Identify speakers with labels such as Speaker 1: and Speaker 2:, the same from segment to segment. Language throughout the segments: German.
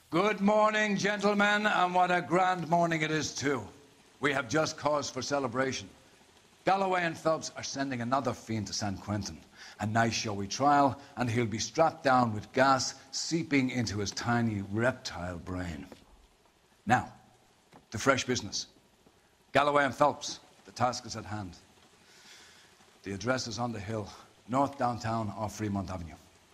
Speaker 1: Good morning, gentlemen, and what a grand morning it is, too. We have just cause for celebration. Galloway and Phelps are sending another fiend to San Quentin. A nice showy trial, and he'll be strapped down with gas seeping into his tiny reptile brain. Now, to fresh business. Galloway and Phelps, the task is at hand. The address is on the hill, north downtown off Fremont Avenue.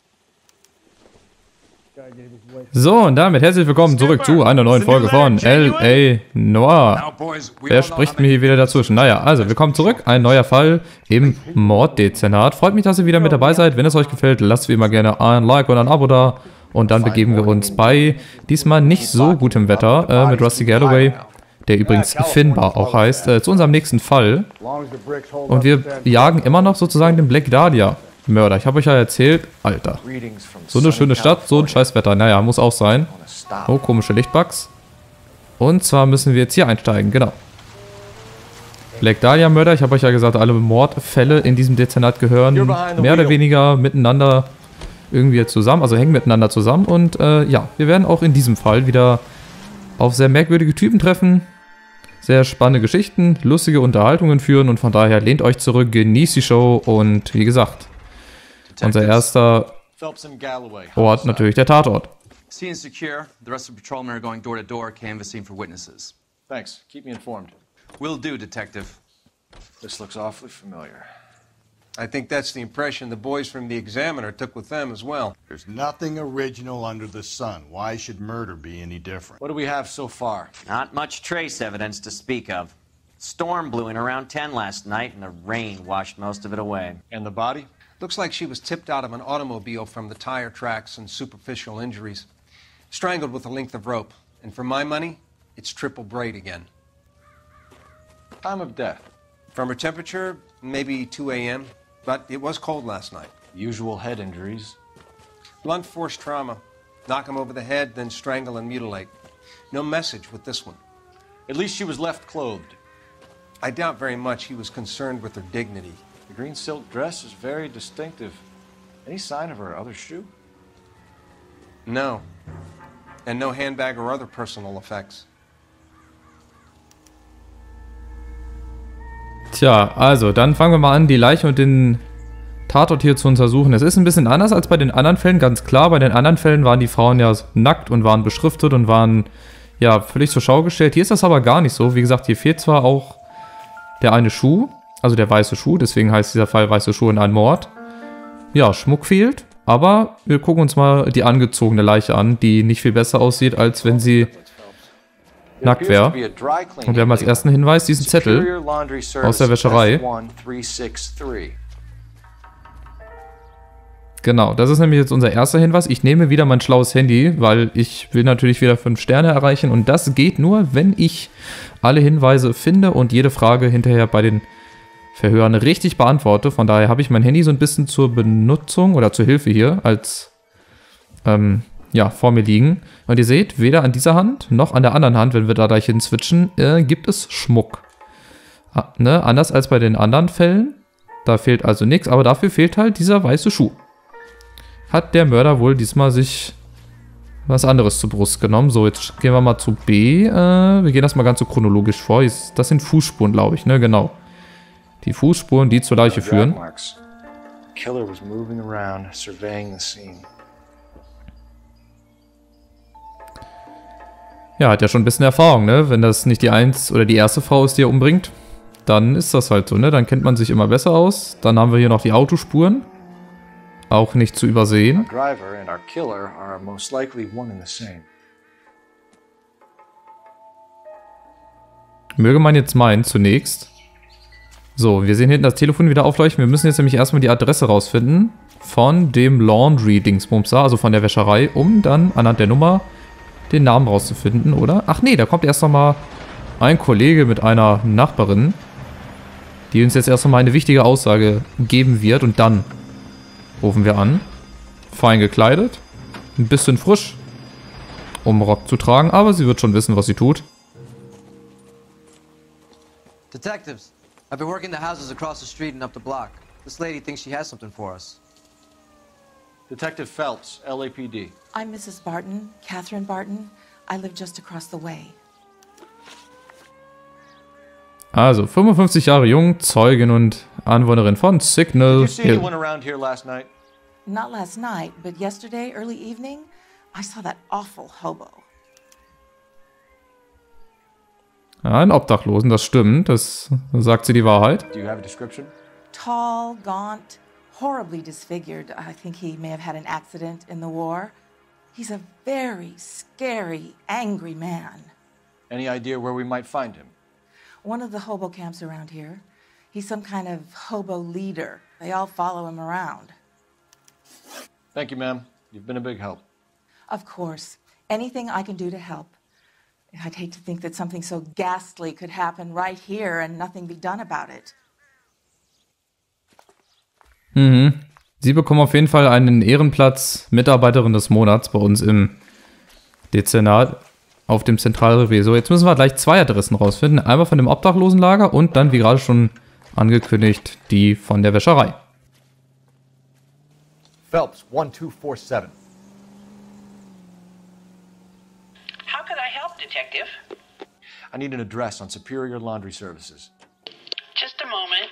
Speaker 2: So, und damit herzlich willkommen zurück zu einer neuen Folge von L.A. Noire. Wer spricht mir hier wieder dazwischen? Naja, also willkommen zurück. Ein neuer Fall im Morddezernat. Freut mich, dass ihr wieder mit dabei seid. Wenn es euch gefällt, lasst wie immer gerne ein Like und ein Abo da. Und dann begeben wir uns bei diesmal nicht so gutem Wetter mit Rusty Galloway, der übrigens Finbar auch heißt, zu unserem nächsten Fall. Und wir jagen immer noch sozusagen den Black Dahlia Mörder. Ich habe euch ja erzählt, Alter, so eine schöne Stadt, so ein scheiß Wetter. Naja, muss auch sein. Oh, komische Lichtbugs. Und zwar müssen wir jetzt hier einsteigen, genau. Black Dahlia Mörder, ich habe euch ja gesagt, alle Mordfälle in diesem Dezernat gehören mehr oder weniger miteinander irgendwie zusammen, also hängen miteinander zusammen. Und ja, wir werden auch in diesem Fall wieder auf sehr merkwürdige Typen treffen. Sehr spannende Geschichten, lustige Unterhaltungen führen und von daher lehnt euch zurück, genießt die Show und wie gesagt, unser erster Ort natürlich der Tatort.
Speaker 3: Scene is secure. The rest of the patrolmen are going door to door canvassing for witnesses.
Speaker 4: Thanks. Keep me informed.
Speaker 3: Will do, Detective.
Speaker 4: This looks awfully familiar. I think that's the impression the boys from the Examiner took with them as well.
Speaker 5: There's nothing original under the sun. Why should murder be any different?
Speaker 4: What do we have so far?
Speaker 6: Not much trace evidence to speak of. Storm blew in around 10 last night and the rain washed most of it away.
Speaker 4: And the body? Looks like she was tipped out of an automobile from the tire tracks and superficial injuries. Strangled with a length of rope. And for my money, it's triple braid again.
Speaker 7: Time of death?
Speaker 4: From her temperature, maybe 2 a.m., but it was cold last night.
Speaker 7: Usual head injuries?
Speaker 4: Blunt force trauma. Knock him over the head, then strangle and mutilate. No message with this one.
Speaker 7: At least she was left clothed.
Speaker 4: I doubt very much he was concerned with her dignity.
Speaker 7: The green silk dress is very distinctive. Any sign of her other shoe?
Speaker 4: No. And no handbag or other personal effects.
Speaker 2: Tja, also, dann fangen wir mal an, die Leiche und den Tatort hier zu untersuchen. Es ist ein bisschen anders als bei den anderen Fällen, ganz klar. Bei den anderen Fällen waren die Frauen ja nackt und waren beschriftet und waren, ja, völlig zur Schau gestellt. Hier ist das aber gar nicht so. Wie gesagt, hier fehlt zwar auch der eine Schuh, also der weiße Schuh, deswegen heißt dieser Fall weiße Schuhe in einem Mord. Ja, Schmuck fehlt, aber wir gucken uns mal die angezogene Leiche an, die nicht viel besser aussieht, als wenn sie nackt wäre. Und wir haben als ersten Hinweis diesen Zettel aus der Wäscherei. Genau, das ist nämlich jetzt unser erster Hinweis. Ich nehme wieder mein schlaues Handy, weil ich will natürlich wieder 5 Sterne erreichen. Und das geht nur, wenn ich alle Hinweise finde und jede Frage hinterher bei den Verhören richtig beantworte. Von daher habe ich mein Handy so ein bisschen zur Benutzung oder zur Hilfe hier als ja, vor mir liegen. Und ihr seht, weder an dieser Hand noch an der anderen Hand, wenn wir da gleich hin switchen, gibt es Schmuck. Ne? Anders als bei den anderen Fällen. Da fehlt also nichts, aber dafür fehlt halt dieser weiße Schuh. Hat der Mörder wohl diesmal sich was anderes zur Brust genommen. So, jetzt gehen wir mal zu B. Wir gehen das mal ganz so chronologisch vor. Das sind Fußspuren, glaube ich, ne? Genau. Die Fußspuren, die zur Leiche führen.
Speaker 4: Killer was moving around, surveying the scene.
Speaker 2: Ja, hat ja schon ein bisschen Erfahrung, ne? Wenn das nicht die erste Frau ist, die er umbringt, dann ist das halt so, ne? Dann kennt man sich immer besser aus. Dann haben wir hier noch die Autospuren. Auch nicht zu übersehen. Möge man jetzt meinen, zunächst. So, wir sehen hinten das Telefon wieder aufleuchten. Wir müssen jetzt nämlich erstmal die Adresse rausfinden von dem Laundry-Dingsbums da, also von der Wäscherei, um dann anhand der Nummer den Namen rauszufinden, oder? Ach nee, da kommt erst nochmal ein Kollege mit einer Nachbarin, die uns jetzt erst nochmal eine wichtige Aussage geben wird und dann rufen wir an. Fein gekleidet, ein bisschen frisch, um Rock zu tragen, aber sie wird schon wissen, was sie tut.
Speaker 3: Detectives, I've been working the houses across the street and up the block. This lady thinks she has something for us.
Speaker 7: Detective Phelps, LAPD.
Speaker 8: I'm Mrs. Barton, Catherine Barton. I live just across the way.
Speaker 2: Also, 55 Jahre jung, Zeugin und Anwohnerin von Signal
Speaker 7: Did you see
Speaker 2: Hill.
Speaker 7: anyone around here last night?
Speaker 8: Not last night, but yesterday, early evening, I saw that awful hobo.
Speaker 2: Ja, ein Obdachlosen, das stimmt. Das sagt sie die Wahrheit.
Speaker 7: Do you have a description?
Speaker 8: Tall, gaunt, horribly disfigured. I think he may have had an accident in the war. He's a very scary, angry man.
Speaker 7: Any idea where we might find him?
Speaker 8: One of the hobo camps around here. He's some kind of hobo leader. They all follow him around.
Speaker 7: Thank you, ma'am. You've been a big help.
Speaker 8: Of course. Anything I can do to help. I'd hate to think that something so ghastly could happen right here and nothing be done about it.
Speaker 2: Mhm. Sie bekommen auf jeden Fall einen Ehrenplatz Mitarbeiterin des Monats bei uns im Dezernat auf dem Zentralrevier. So, jetzt müssen wir gleich 2 Adressen rausfinden. Einmal von dem Obdachlosenlager und dann, wie gerade schon angekündigt, die von der Wäscherei.
Speaker 9: Phelps, 1247.
Speaker 10: How could I help, Detective?
Speaker 7: I need an address on Superior Laundry Services.
Speaker 10: Just a moment.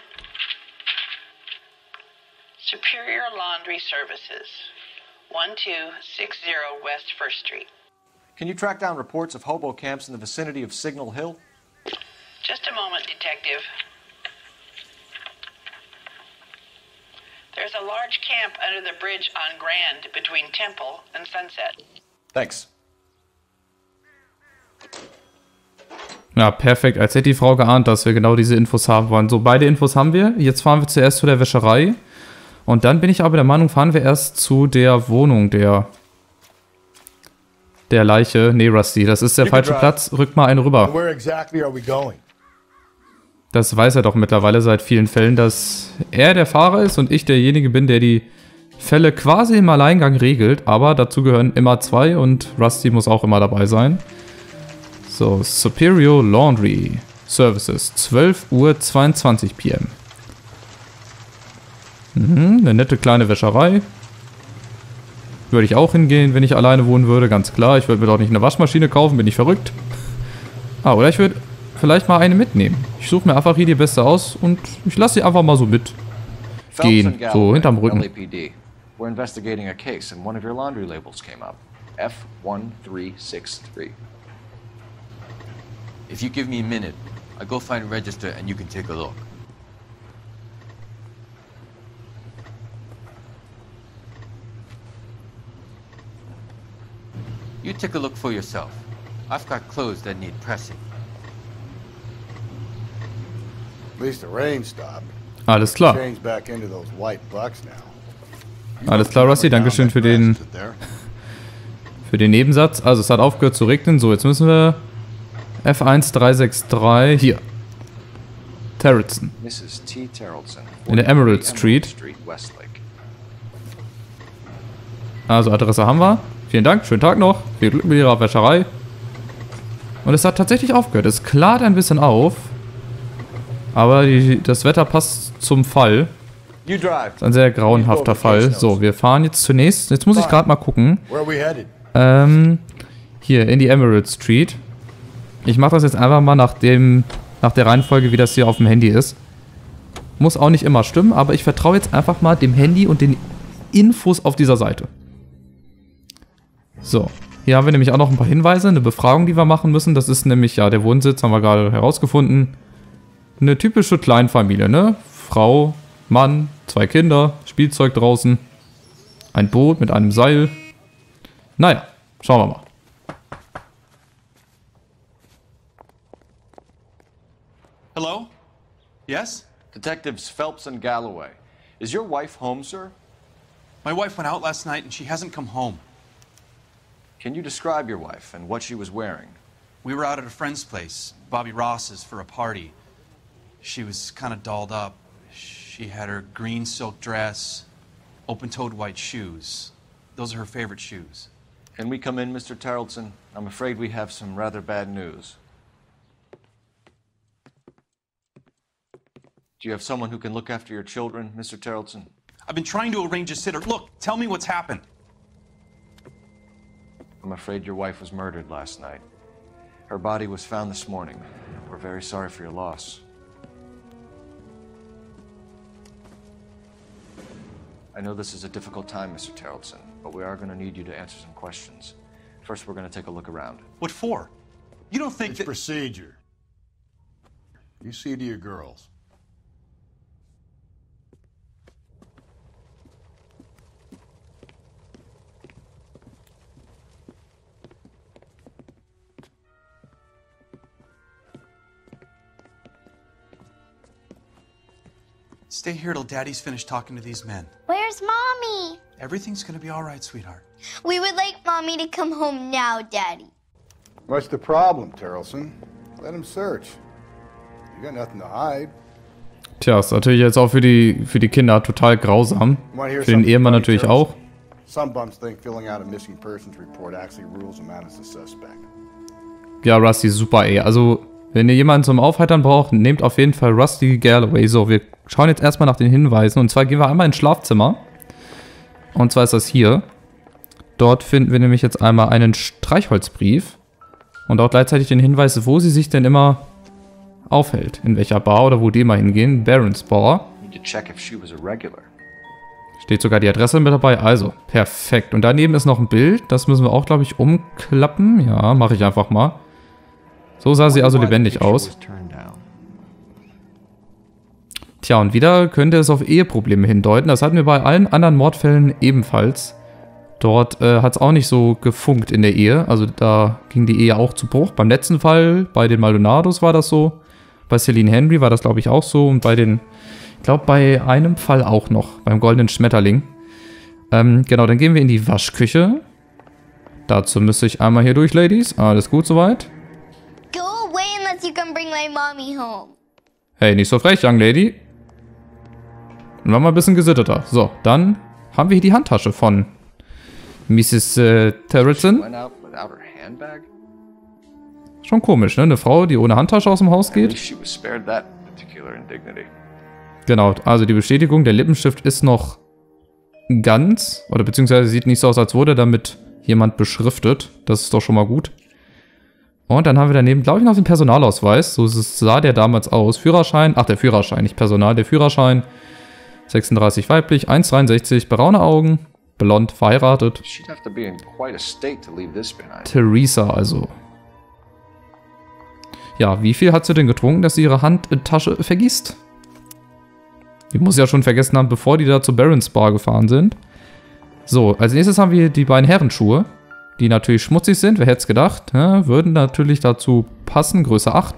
Speaker 10: Superior Laundry Services, 1260 West 1st Street.
Speaker 7: Can you track down reports of hobo camps in the vicinity of Signal Hill?
Speaker 10: Just a moment, Detective. There's a large camp under the bridge on Grand between Temple and Sunset.
Speaker 7: Thanks.
Speaker 2: Ja, perfekt. Als hätte die Frau geahnt, dass wir genau diese Infos haben wollen. So, beide Infos haben wir. Jetzt fahren wir zuerst zu der Wäscherei. Und dann bin ich aber der Meinung, fahren wir erst zu der Wohnung der Leiche. Nee, Rusty, das ist der falsche Platz. Rück mal einen rüber.
Speaker 5: Where exactly are we going?
Speaker 2: Das weiß er doch mittlerweile seit vielen Fällen, dass er der Fahrer ist und ich derjenige bin, der die Fälle quasi im Alleingang regelt. Aber dazu gehören immer 2 und Rusty muss auch immer dabei sein. So, Superior Laundry Services, 12:22 p.m. Eine nette kleine Wäscherei. Würde ich auch hingehen, wenn ich alleine wohnen würde, ganz klar. Ich würde mir doch nicht eine Waschmaschine kaufen, bin ich verrückt. Ah, oder ich würde vielleicht mal eine mitnehmen. Ich suche mir einfach hier die beste aus und ich lasse sie einfach mal so mitgehen. So, hinterm Rücken.
Speaker 7: LAPD. We're investigating a case and one of your laundry labels came up. F1363.
Speaker 11: If you give me a minute, I'll go find a register and you can take a look. You take a look for yourself. I've got clothes that need pressing.
Speaker 5: At least the rain stopped.
Speaker 2: Alles klar.
Speaker 5: Change back into those white bucks now.
Speaker 2: Alles klar, Rusty. Dankeschön für den Nebensatz. Also, es hat aufgehört zu regnen. So, jetzt müssen wir F1363 hier. Terrelson.
Speaker 7: Mrs. T. Terrelson.
Speaker 2: In der Emerald Street.
Speaker 7: Westlake.
Speaker 2: Also, Adresse haben wir. Vielen Dank, schönen Tag noch. Viel Glück mit Ihrer Wäscherei. Und es hat tatsächlich aufgehört. Es klart ein bisschen auf. Aber das Wetter passt zum Fall. Das ist ein sehr grauenhafter Fall. So, wir fahren jetzt zunächst. Jetzt muss ich gerade mal gucken. Hier in die Emerald Street. Ich mache das jetzt einfach mal nach der Reihenfolge, wie das hier auf dem Handy ist. Muss auch nicht immer stimmen, aber ich vertraue jetzt einfach mal dem Handy und den Infos auf dieser Seite. So, hier haben wir nämlich auch noch ein paar Hinweise, eine Befragung, die wir machen müssen. Das ist nämlich, ja, der Wohnsitz, haben wir gerade herausgefunden. Eine typische Kleinfamilie, ne? Frau, Mann, 2 Kinder, Spielzeug draußen, ein Boot mit einem Seil. Naja, schauen wir mal.
Speaker 3: Hello? Yes?
Speaker 7: Detectives Phelps and Galloway. Is your wife home, sir?
Speaker 3: My wife went out last night and she hasn't come home.
Speaker 7: Can you describe your wife and what she was wearing?
Speaker 3: We were out at a friend's place, Bobby Ross's, for a party. She was kind of dolled up. She had her green silk dress, open-toed white shoes. Those are her favorite shoes.
Speaker 7: Can we come in, Mr. Tarleton? I'm afraid we have some rather bad news. Do you have someone who can look after your children, Mr. Tarleton?
Speaker 3: I've been trying to arrange a sitter. Look, tell me what's happened.
Speaker 7: I'm afraid your wife was murdered last night. Her body was found this morning. We're very sorry for your loss. I know this is a difficult time, Mr. Tarleton, but we are going to need you to answer some questions. First, we're going to take a look around.
Speaker 3: What for? You don't think
Speaker 5: It's
Speaker 3: that...
Speaker 5: procedure. You see to your girls.
Speaker 3: Stay here till Daddy's finished talking to these men.
Speaker 12: Where's Mommy?
Speaker 3: Everything's gonna be all right, sweetheart.
Speaker 12: We would like Mommy to come home now, Daddy.
Speaker 13: What's the problem, Tarleton? Let him search. You got nothing to hide.
Speaker 2: Tja, ist natürlich jetzt auch für die Kinder total grausam. Für den Ehemann natürlich auch.
Speaker 13: Some bums think filling out a missing persons report actually rules them out as a suspect.
Speaker 2: Ja, Rusty, super, ey. Also, wenn ihr jemanden zum Aufheitern braucht, nehmt auf jeden Fall Rusty Galloway. So, wir schauen jetzt erstmal nach den Hinweisen. Und zwar gehen wir einmal ins Schlafzimmer. Und zwar ist das hier. Dort finden wir nämlich jetzt einmal einen Streichholzbrief. Und auch gleichzeitig den Hinweis, wo sie sich denn immer aufhält. In welcher Bar oder wo die immer hingehen. Barons Bar. Steht sogar die Adresse mit dabei. Also, perfekt. Und daneben ist noch ein Bild. Das müssen wir auch, glaube ich, umklappen. Ja, mache ich einfach mal. So sah sie also lebendig aus. Tja, und wieder könnte es auf Eheprobleme hindeuten. Das hatten wir bei allen anderen Mordfällen ebenfalls. Dort hat es auch nicht so gefunkt in der Ehe. Also da ging die Ehe auch zu Bruch. Beim letzten Fall, bei den Maldonados war das so. Bei Celine Henry war das, glaube ich, auch so. Und bei den, ich glaube, bei einem Fall auch noch. Beim Goldenen Schmetterling. Genau, dann gehen wir in die Waschküche. Dazu müsste ich einmal hier durch, Ladies. Alles gut soweit?
Speaker 12: Go away unless you can bring my mommy home.
Speaker 2: Hey, nicht so frech, Young Lady. Und war mal ein bisschen gesitteter. So, dann haben wir hier die Handtasche von Mrs. Tarleton. Schon komisch, ne? Eine Frau, die ohne Handtasche aus dem Haus geht. Genau, also die Bestätigung, der Lippenstift ist noch ganz, oder beziehungsweise sieht nicht so aus, als wurde damit jemand beschriftet. Das ist doch schon mal gut. Und dann haben wir daneben, glaube ich, noch den Personalausweis. So sah der damals aus. Führerschein, ach, der Führerschein, nicht Personal, der Führerschein. 36 weiblich, 1,63, braune Augen, blond, verheiratet. Theresa also. Ja, wie viel hat sie denn getrunken, dass sie ihre Handtasche vergisst? Die muss ja schon vergessen haben, bevor die da zur Barons Bar gefahren sind. So, als nächstes haben wir die beiden Herrenschuhe, die natürlich schmutzig sind. Wer hätte es gedacht? Ja, würden natürlich dazu passen, Größe 8.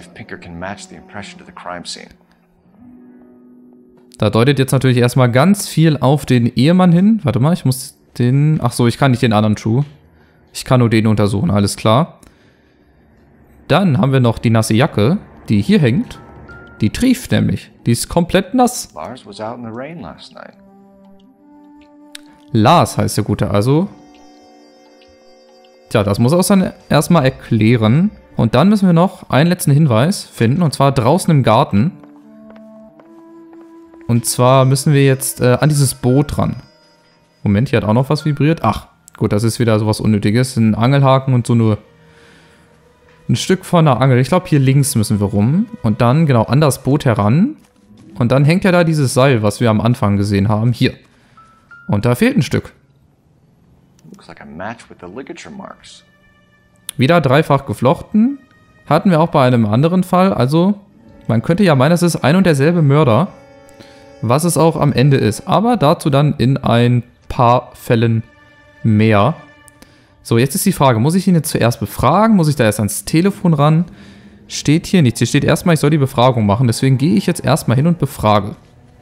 Speaker 2: Da deutet jetzt natürlich erstmal ganz viel auf den Ehemann hin. Warte mal, ich muss den... Ach so, ich kann nicht den anderen Schuh. Ich kann nur den untersuchen, alles klar. Dann haben wir noch die nasse Jacke, die hier hängt. Die trieft nämlich. Die ist komplett nass. Lars heißt der Gute also. Tja, das muss er uns dann erstmal erklären. Und dann müssen wir noch einen letzten Hinweis finden. Und zwar draußen im Garten. Und zwar müssen wir jetzt an dieses Boot ran. Moment, hier hat auch noch was vibriert. Ach, gut, das ist wieder sowas Unnötiges. Ein Angelhaken und so nur ein Stück von der Angel. Ich glaube, hier links müssen wir rum. Und dann genau an das Boot heran. Und dann hängt ja da dieses Seil, was wir am Anfang gesehen haben. Hier. Und da fehlt ein Stück. Wieder dreifach geflochten. Hatten wir auch bei einem anderen Fall. Also, man könnte ja meinen, es ist ein und derselbe Mörder. Was es auch am Ende ist. Aber dazu dann in ein paar Fällen mehr. So, jetzt ist die Frage, muss ich ihn jetzt zuerst befragen? Muss ich da erst ans Telefon ran? Steht hier nichts. Hier steht erstmal, ich soll die Befragung machen. Deswegen gehe ich jetzt erstmal hin und befrage.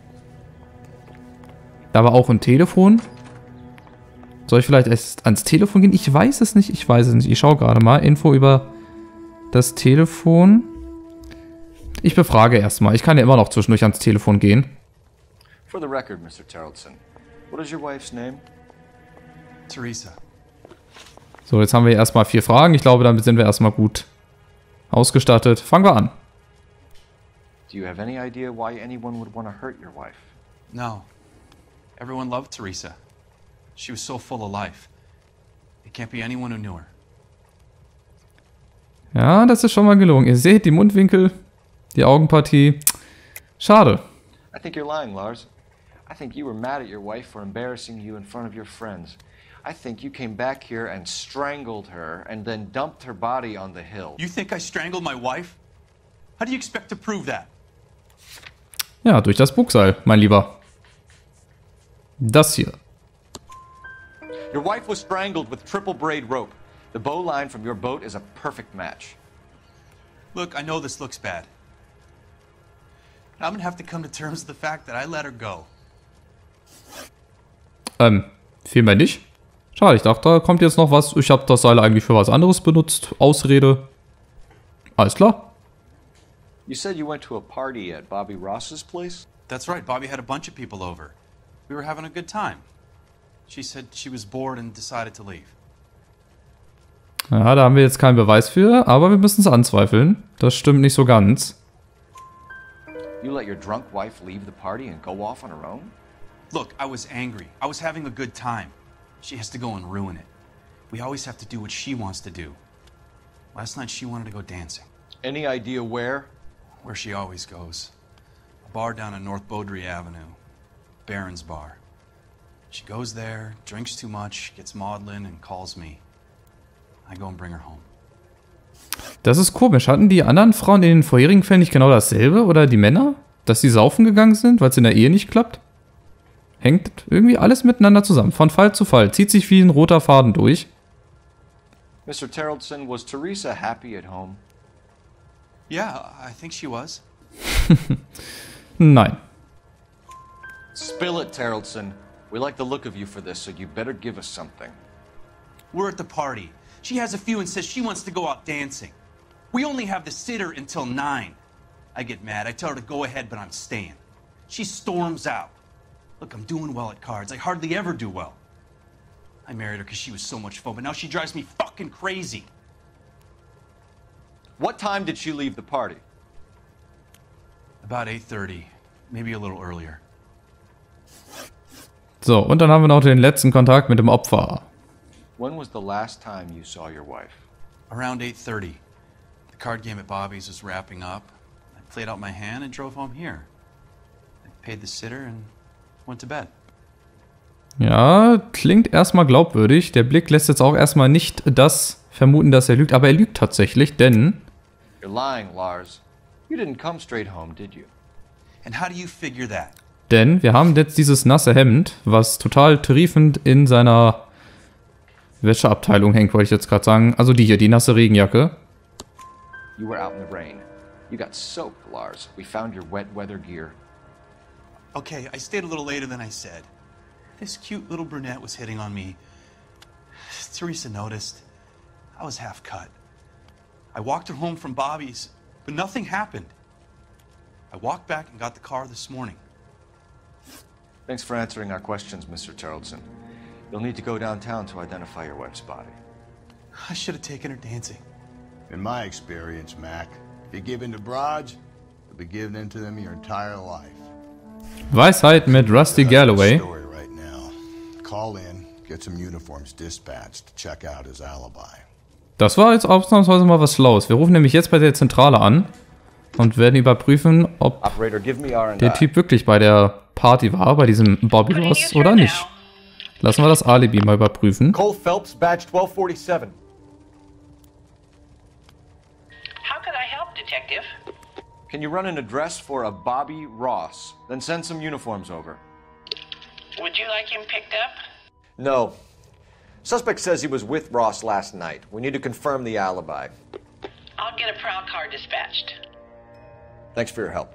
Speaker 2: Da war auch ein Telefon. Soll ich vielleicht erst ans Telefon gehen? Ich weiß es nicht. Ich schaue gerade mal. Info über das Telefon. Ich befrage erstmal. Ich kann ja immer noch zwischendurch ans Telefon gehen.
Speaker 7: For the record, Mr. Tarleton, what is your wife's name?
Speaker 3: Theresa.
Speaker 2: So, jetzt haben wir erstmal 4 Fragen. Ich glaube, damit sind wir erstmal gut ausgestattet. Fangen wir an.
Speaker 7: Do you have any idea why anyone would want to hurt your wife?
Speaker 3: No. Everyone loved Teresa. She was so full of life. It can't be anyone who knew her.
Speaker 2: Ja, das ist schon mal gelungen. Ihr seht die Mundwinkel, die Augenpartie. Schade.
Speaker 7: I think you're lying, Lars. I think you were mad at your wife for embarrassing you in front of your friends. I think you came back here and strangled her and then dumped her body on the hill.
Speaker 3: You think I strangled my wife? How do you expect to prove that?
Speaker 2: Ja, durch das Bugseil, mein Lieber. Das hier.
Speaker 7: Your wife was strangled with triple braid rope. The bow line from your boat is a perfect match.
Speaker 3: Look, I know this looks bad. I'm gonna have to come to terms with the fact that I let her go.
Speaker 2: Vielmehr nicht. Schade, ich dachte, da kommt jetzt noch was. Ich habe das Seil eigentlich für was anderes benutzt. Ausrede. Alles klar.
Speaker 7: You said you went to a party at Bobby Ross's place?
Speaker 3: That's right, Bobby had a bunch of people over. We were having a good time. She said she was bored and decided to leave.
Speaker 2: Ja, da haben wir jetzt keinen Beweis für, aber wir müssen es anzweifeln. Das stimmt nicht so ganz.
Speaker 7: You let your drunk wife leave the party and go off on her own?
Speaker 3: Look, I was angry. I was having a good time. She has to go and ruin it. We always have to do what she wants to do. Last night she wanted to go dancing.
Speaker 7: Any idea where?
Speaker 3: Where she always goes. A bar down on North Beaudry Avenue. Baron's Bar. She goes there, drinks too much, gets maudlin and calls me. I go and bring her home.
Speaker 2: Das ist komisch. Hatten die anderen Frauen in den vorherigen Fällen nicht genau dasselbe? Oder die Männer? Dass sie saufen gegangen sind, weil es in der Ehe nicht klappt? Hängt irgendwie alles miteinander zusammen. Von Fall zu Fall. Zieht sich wie ein roter Faden durch.
Speaker 7: Mr. Terrelson, was Teresa happy at home?
Speaker 3: Yeah, I think she was.
Speaker 2: Nein.
Speaker 7: Spill it, Terrelson. We like the look of you for this, so you better give us something.
Speaker 3: We're at the party. She has a few and says she wants to go out dancing. We only have the sitter until 9. I get mad. I tell her to go ahead, but I'm staying. She storms out. Look, I'm doing well at cards. I hardly ever do well. I married her because she was so much fun, but now she drives me fucking crazy.
Speaker 7: What time did she leave the party?
Speaker 3: About 8:30, maybe a little earlier.
Speaker 2: So, und dann haben wir noch den letzten Kontakt mit dem Opfer.
Speaker 7: When was the last time you saw your wife?
Speaker 3: Around 8:30. The card game at Bobby's was wrapping up. I played out my hand and drove home here. I paid the sitter and went to bed.
Speaker 2: Ja, klingt erstmal glaubwürdig. Der Blick lässt jetzt auch erstmal nicht das vermuten, dass er lügt, aber er lügt tatsächlich, denn...
Speaker 7: You're lying, Lars. You didn't come straight home, did you?
Speaker 3: And how do you figure that?
Speaker 2: Denn wir haben jetzt dieses nasse Hemd, was total triefend in seiner Wäscheabteilung hängt, wollte ich jetzt gerade sagen. Also die hier, die nasse Regenjacke.
Speaker 7: You were out in the rain. You got soaked, Lars. We found your wet weather gear.
Speaker 3: Okay, I stayed a little later than I said. This cute little brunette was hitting on me. Teresa noticed. I was half cut. I walked her home from Bobby's, but nothing happened. I walked back and got the car this morning.
Speaker 7: Thanks for answering our questions, Mr. Terrelson. You'll need to go downtown to identify your wife's body.
Speaker 3: I should have taken her dancing.
Speaker 5: In my experience, Mac, if you give in to broads, you'll be giving in to them your entire life.
Speaker 2: Weisheit mit Rusty Galloway.
Speaker 5: Story right now. Call in, get some uniforms dispatched to check out his alibi.
Speaker 2: Das war jetzt ausnahmsweise mal was Schlaues. Wir rufen nämlich jetzt bei der Zentrale an und werden überprüfen, ob der Typ wirklich bei der Party war, bei diesem Bobby Ross oder nicht. Lassen wir das Alibi mal überprüfen.
Speaker 9: Cole Phelps, Badge 1247.
Speaker 10: How could I help, Detective?
Speaker 7: Can you run an address for a Bobby Ross? Then send some uniforms over.
Speaker 10: Would you like him picked up?
Speaker 9: No. Suspect says he was with Ross last night. We need to confirm the alibi.
Speaker 10: I'll get a prowl car dispatched.
Speaker 9: Thanks for your help.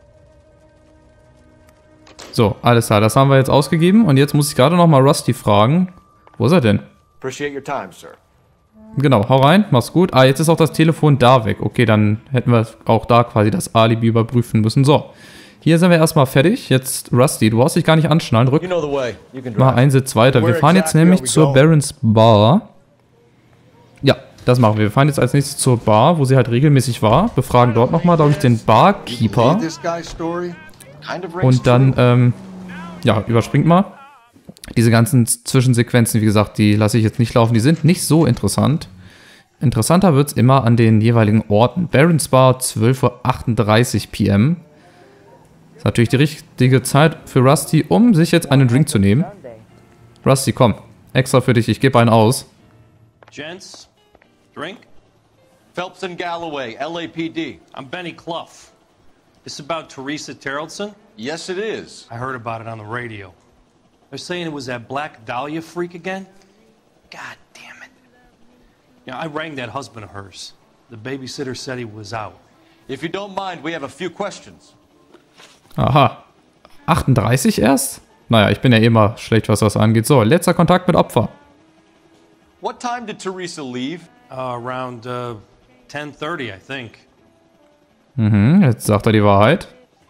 Speaker 2: So, alles klar, das haben wir jetzt ausgegeben und jetzt muss ich gerade noch mal Rusty fragen. Wo ist er denn?
Speaker 9: Appreciate your time, sir.
Speaker 2: Genau, hau rein, mach's gut. Ah, jetzt ist auch das Telefon da weg. Okay, dann hätten wir auch da quasi das Alibi überprüfen müssen. So, hier sind wir erstmal fertig. Jetzt, Rusty, du brauchst dich gar nicht anschnallen. Rück mal einen Sitz weiter. Wir fahren jetzt nämlich zur Baron's Bar. Ja, das machen wir. Wir fahren jetzt als nächstes zur Bar, wo sie halt regelmäßig war. Befragen dort nochmal, glaube ich, den Barkeeper. Und dann, ja, überspringt mal. Diese ganzen Zwischensequenzen, wie gesagt, die lasse ich jetzt nicht laufen. Die sind nicht so interessant. Interessanter wird es immer an den jeweiligen Orten. Barons Bar, 12:38 p.m. Ist natürlich die richtige Zeit für Rusty, um sich jetzt einen Drink zu nehmen. Rusty, komm. Extra für dich, ich gebe einen aus.
Speaker 14: Gents, drink?
Speaker 9: Phelps and Galloway, LAPD.
Speaker 14: I'm Benny Clough. This about Teresa Terrellson?
Speaker 9: Yes, it is.
Speaker 14: I heard about it on the radio. They're saying it was that Black Dahlia freak again? God damn it. Yeah, I rang that husband of hers. The babysitter said he was out.
Speaker 9: If you don't mind, we have a few questions.
Speaker 2: Aha. 38 erst? Naja, ich bin ja eh mal schlecht, was das angeht. So, letzter Kontakt mit Opfer.
Speaker 9: What time did Teresa leave?
Speaker 14: Around 10:30, I think.
Speaker 2: Mhm, jetzt sagt er die Wahrheit.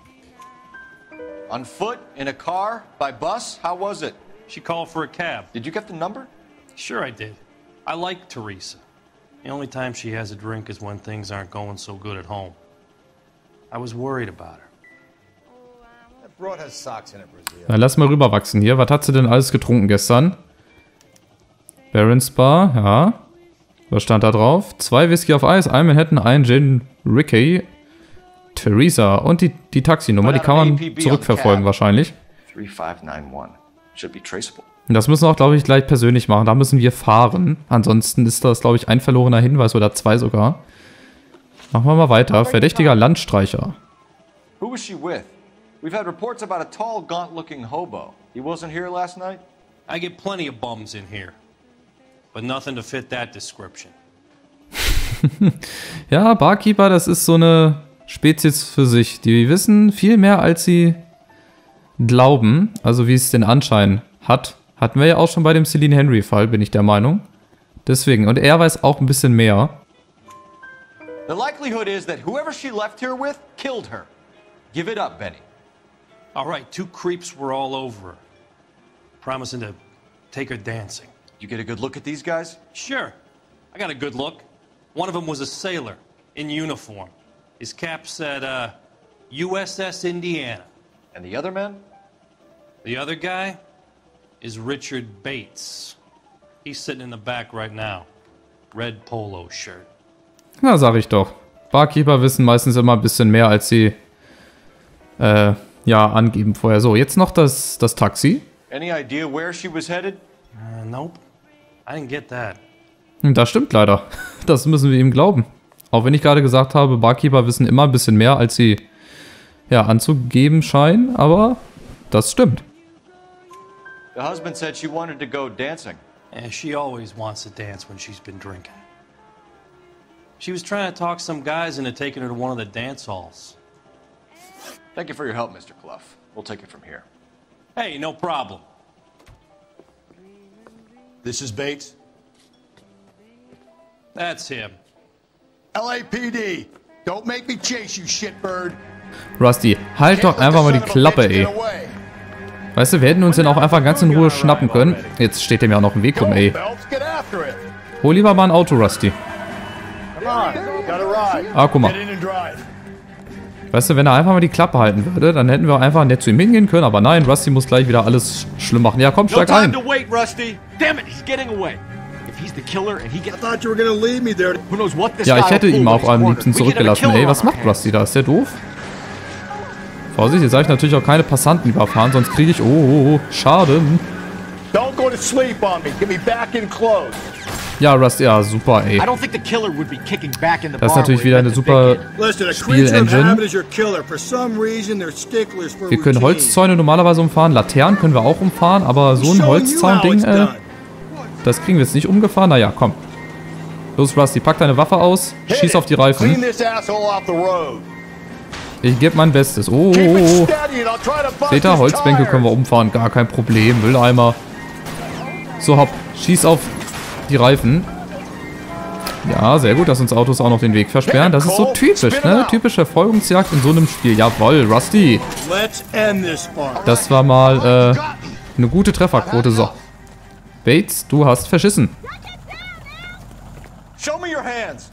Speaker 9: On foot? In a car? By bus? How was it?
Speaker 14: She called for a cab.
Speaker 9: Did you get the number?
Speaker 14: Sure I did. I like Teresa. The only time she has a drink is when things aren't going so good at home. I was worried about her.
Speaker 5: That broad has socks in it, Brazil.
Speaker 2: Na, lass mal rüberwachsen hier. Was hat sie denn alles getrunken gestern? Barons Bar, ja. Was stand da drauf? 2 Whisky auf Eis, ein Manhattan, ein Gin Ricky, Teresa und die Taxinummer, die kann man zurückverfolgen wahrscheinlich.
Speaker 7: 3591. Should be traceable.
Speaker 2: Und das müssen wir auch, glaube ich, gleich persönlich machen. Da müssen wir fahren. Ansonsten ist das, glaube ich, ein verlorener Hinweis oder 2 sogar. Machen wir mal weiter. Verdächtiger Landstreicher.
Speaker 9: Who was she with? We've had reports about a tall, gaunt-looking hobo. He wasn't here last night?
Speaker 14: I get plenty of bums in here. But nothing to fit that description.
Speaker 2: Ja, Barkeeper, das ist so eine Spezies für sich. Die wissen viel mehr, als sie glauben. Also wie es den Anschein hat. Hatten wir ja auch schon bei dem Celine Henry-Fall, bin ich der Meinung. Deswegen. Und er weiß auch ein bisschen mehr.
Speaker 9: The likelihood is that whoever she left here with killed her. Give it up, Benny.
Speaker 14: All right, 2 creeps were all over her. Promising to take her dancing.
Speaker 9: You get a good look at these guys?
Speaker 14: Sure. I got a good look. One of them was a sailor in uniform. His cap said, USS Indiana.
Speaker 9: And the other man?
Speaker 14: The other guy is Richard Bates. He's sitting in the back right now. Red polo shirt.
Speaker 2: Na, sag ich doch. Barkeeper wissen meistens immer ein bisschen mehr, als sie ja, angeben vorher. So, jetzt noch das Taxi.
Speaker 9: Any idea where she was headed?
Speaker 14: Nope. I didn't get that.
Speaker 2: Das stimmt leider. Das müssen wir ihm glauben. Auch wenn ich gerade gesagt habe, Barkeeper wissen immer ein bisschen mehr, als sie ja, anzugeben scheinen, aber das stimmt.
Speaker 9: The husband said she wanted to go dancing.
Speaker 14: Yeah, she always wants to dance when she's been drinking. She was trying to talk some guys into taking her to one of the dance halls.
Speaker 9: Thank you for your help, Mr. Clough. We'll take it from here.
Speaker 14: Hey, no problem.
Speaker 5: This is Bates?
Speaker 14: That's him.
Speaker 5: LAPD! Don't make me chase you, shitbird!
Speaker 2: Rusty, halt doch einfach mal die Klappe, ey. Weißt du, wir hätten uns den auch einfach ganz in Ruhe schnappen können. Jetzt steht dem ja noch ein Weg rum, ey. Hol lieber mal ein Auto, Rusty. Ah, guck mal. Weißt du, wenn er einfach mal die Klappe halten würde, dann hätten wir einfach nett zu ihm hingehen können. Aber nein, Rusty muss gleich wieder alles schlimm machen. Ja, komm, steig ein. Ja, ich hätte ihn auch am liebsten zurückgelassen. Ey, was macht Rusty da? Ist der doof? Vorsicht, jetzt darf ich natürlich auch keine Passanten überfahren, sonst kriege ich... Oh, Schaden. Ja, Rusty, ja, super, ey. Das ist natürlich wieder eine super Spiel-Engine. Wir können Holzzäune normalerweise umfahren, Laternen können wir auch umfahren, aber so ein Holzzaun-Ding, das kriegen wir jetzt nicht umgefahren. Naja, komm. Los, Rusty, pack deine Waffe aus, schieß auf die Reifen. Ich gebe mein Bestes. Oh. Seht ihr, Holzbänke können wir umfahren, gar kein Problem. Mülleimer. So, hopp, schieß auf die Reifen. Ja, sehr gut, dass uns Autos auch noch den Weg versperren. Das ist so typisch, ne? Typische Verfolgungsjagd in so einem Spiel. Jawoll, Rusty. Das war mal eine gute Trefferquote. So. Bates, du hast verschissen.
Speaker 9: Show me your hands.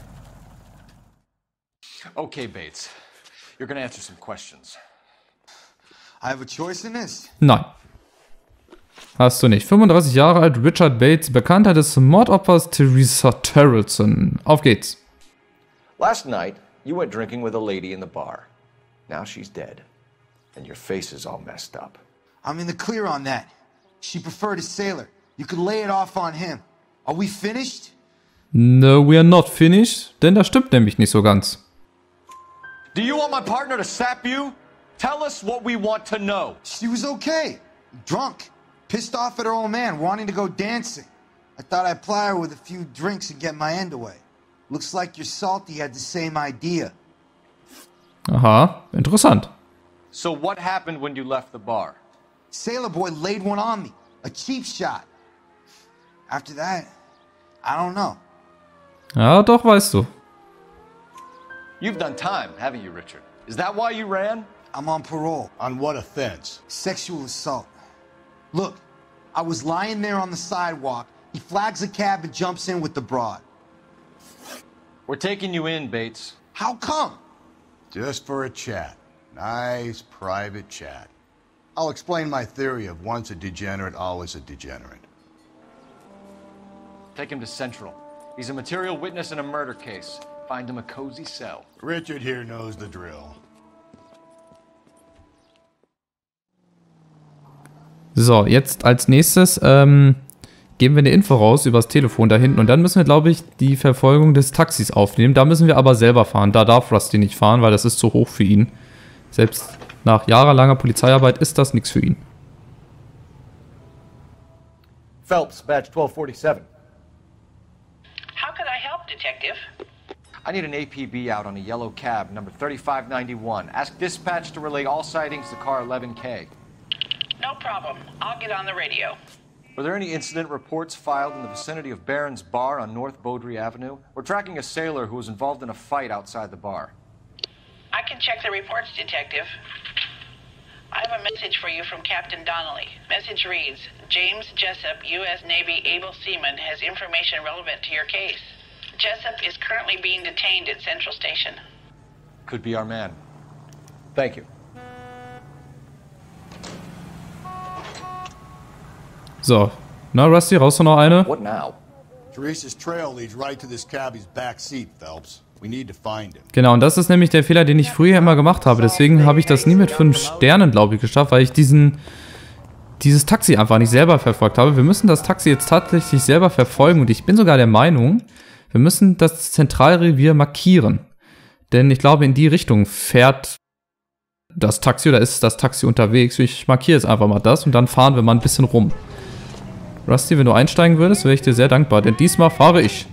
Speaker 9: Okay, Bates. You're gonna answer some questions.
Speaker 5: I have a choice in this?
Speaker 2: Nein. Hast du nicht. 35 Jahre alt, Richard Bates, Bekannter des Mordopfers Teresa Terrelson. Auf geht's.
Speaker 9: Last night, you went drinking with a lady in the bar. Now she's dead. And your face is all messed up.
Speaker 15: I'm in the clear on that. She preferred a sailor. You could lay it off on him. Are we finished?
Speaker 2: No, we are not finished. Denn das stimmt nämlich nicht so ganz.
Speaker 9: Do you want my partner to sap you? Tell us what we want to know.
Speaker 15: She was okay. Drunk. Pissed off at her old man, wanting to go dancing. I thought I'd ply her with a few drinks and get my end away. Looks like your Salty had the same idea.
Speaker 2: Aha, interessant.
Speaker 9: So what happened when you left the bar?
Speaker 15: Sailor Boy laid one on me. A cheap shot. After that, I don't know.
Speaker 2: Ja, doch, weißt du.
Speaker 9: You've done time, haven't you, Richard? Is that why you ran?
Speaker 15: I'm on parole.
Speaker 5: On what offense?
Speaker 15: Sexual assault. Look, I was lying there on the sidewalk. He flags a cab and jumps in with the broad.
Speaker 9: We're taking you in, Bates.
Speaker 15: How come?
Speaker 5: Just for a chat. Nice private chat. I'll explain my theory of once a degenerate, always a degenerate.
Speaker 7: Take him to Central. He's a material witness in a murder case. Find him a cozy cell.
Speaker 5: Richard here knows the drill.
Speaker 2: So, jetzt als nächstes geben wir eine Info raus übers Telefon da hinten. Und dann müssen wir, glaube ich, die Verfolgung des Taxis aufnehmen. Da müssen wir aber selber fahren. Da darf Rusty nicht fahren, weil das ist zu hoch für ihn. Selbst nach jahrelanger Polizeiarbeit ist das nichts für ihn.
Speaker 9: Phelps, Badge 1247.
Speaker 10: How could I help, Detective?
Speaker 7: I need an APB out on a yellow cab, number 3591. Ask dispatch to relay all sightings to car 11K.
Speaker 10: No problem. I'll get on the radio.
Speaker 7: Were there any incident reports filed in the vicinity of Barron's Bar on North Beaudry Avenue? We're tracking a sailor who was involved in a fight outside the bar.
Speaker 10: I can check the reports, Detective. I have a message for you from Captain Donnelly. Message reads, James Jessup, U.S. Navy able seaman, has information relevant to your case. Jessup is currently being detained at Central Station.
Speaker 7: Could be our man.
Speaker 9: Thank you.
Speaker 2: So, na Rusty, raus noch eine?
Speaker 9: What now?
Speaker 5: Teresa's trail leads right to this cabbie's back seat, Phelps. We need to find him.
Speaker 2: Genau, und das ist nämlich der Fehler, den ich früher immer gemacht habe. Deswegen habe ich das nie mit 5 Sternen, glaube ich, geschafft, weil ich dieses Taxi einfach nicht selber verfolgt habe. Wir müssen das Taxi jetzt tatsächlich selber verfolgen und ich bin sogar der Meinung, wir müssen das Zentralrevier markieren. Denn ich glaube, in die Richtung fährt das Taxi oder ist das Taxi unterwegs. Ich markiere jetzt einfach mal das und dann fahren wir mal ein bisschen rum. Rusty, wenn du einsteigen würdest, wäre ich dir sehr dankbar, denn diesmal fahre ich.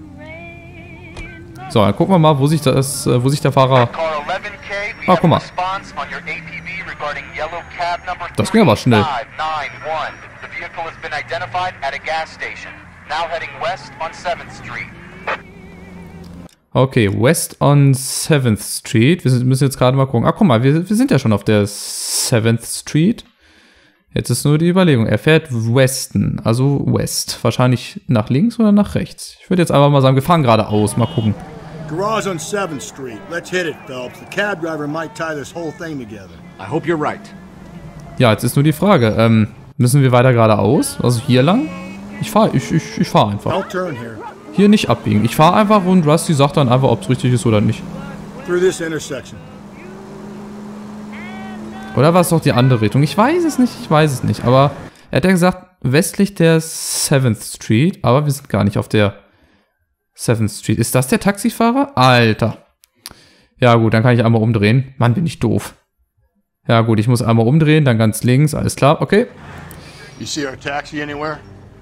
Speaker 2: So, dann gucken wir mal, wo sich der Fahrer... Ah, guck mal. Das ging aber schnell. Okay, West on 7th Street. Wir müssen jetzt gerade mal gucken. Ah, guck mal, wir sind ja schon auf der 7th Street. Jetzt ist nur die Überlegung. Er fährt Westen, also West. Wahrscheinlich nach links oder nach rechts. Ich würde jetzt einfach mal sagen, wir fahren geradeaus. Mal gucken.
Speaker 5: Garage on 7th Street. Let's hit it, Phelps. The cab driver might tie this whole thing together.
Speaker 9: I hope you're right.
Speaker 2: Ja, jetzt ist nur die Frage. Müssen wir weiter geradeaus? Also hier lang? Ich fahr einfach.
Speaker 5: I'll turn here.
Speaker 2: Hier nicht abbiegen. Ich fahre einfach und Rusty sagt dann einfach, ob es richtig ist oder nicht.
Speaker 5: Through this intersection.
Speaker 2: Oder war es doch die andere Richtung? Ich weiß es nicht. Aber er hat ja gesagt, westlich der 7th Street. Aber wir sind gar nicht auf der 7th Street. Ist das der Taxifahrer? Alter. Ja gut, dann kann ich einmal umdrehen. Mann, bin ich doof. Ja gut, ich muss einmal umdrehen, dann ganz links. Alles klar, okay.
Speaker 5: You see our taxi anywhere?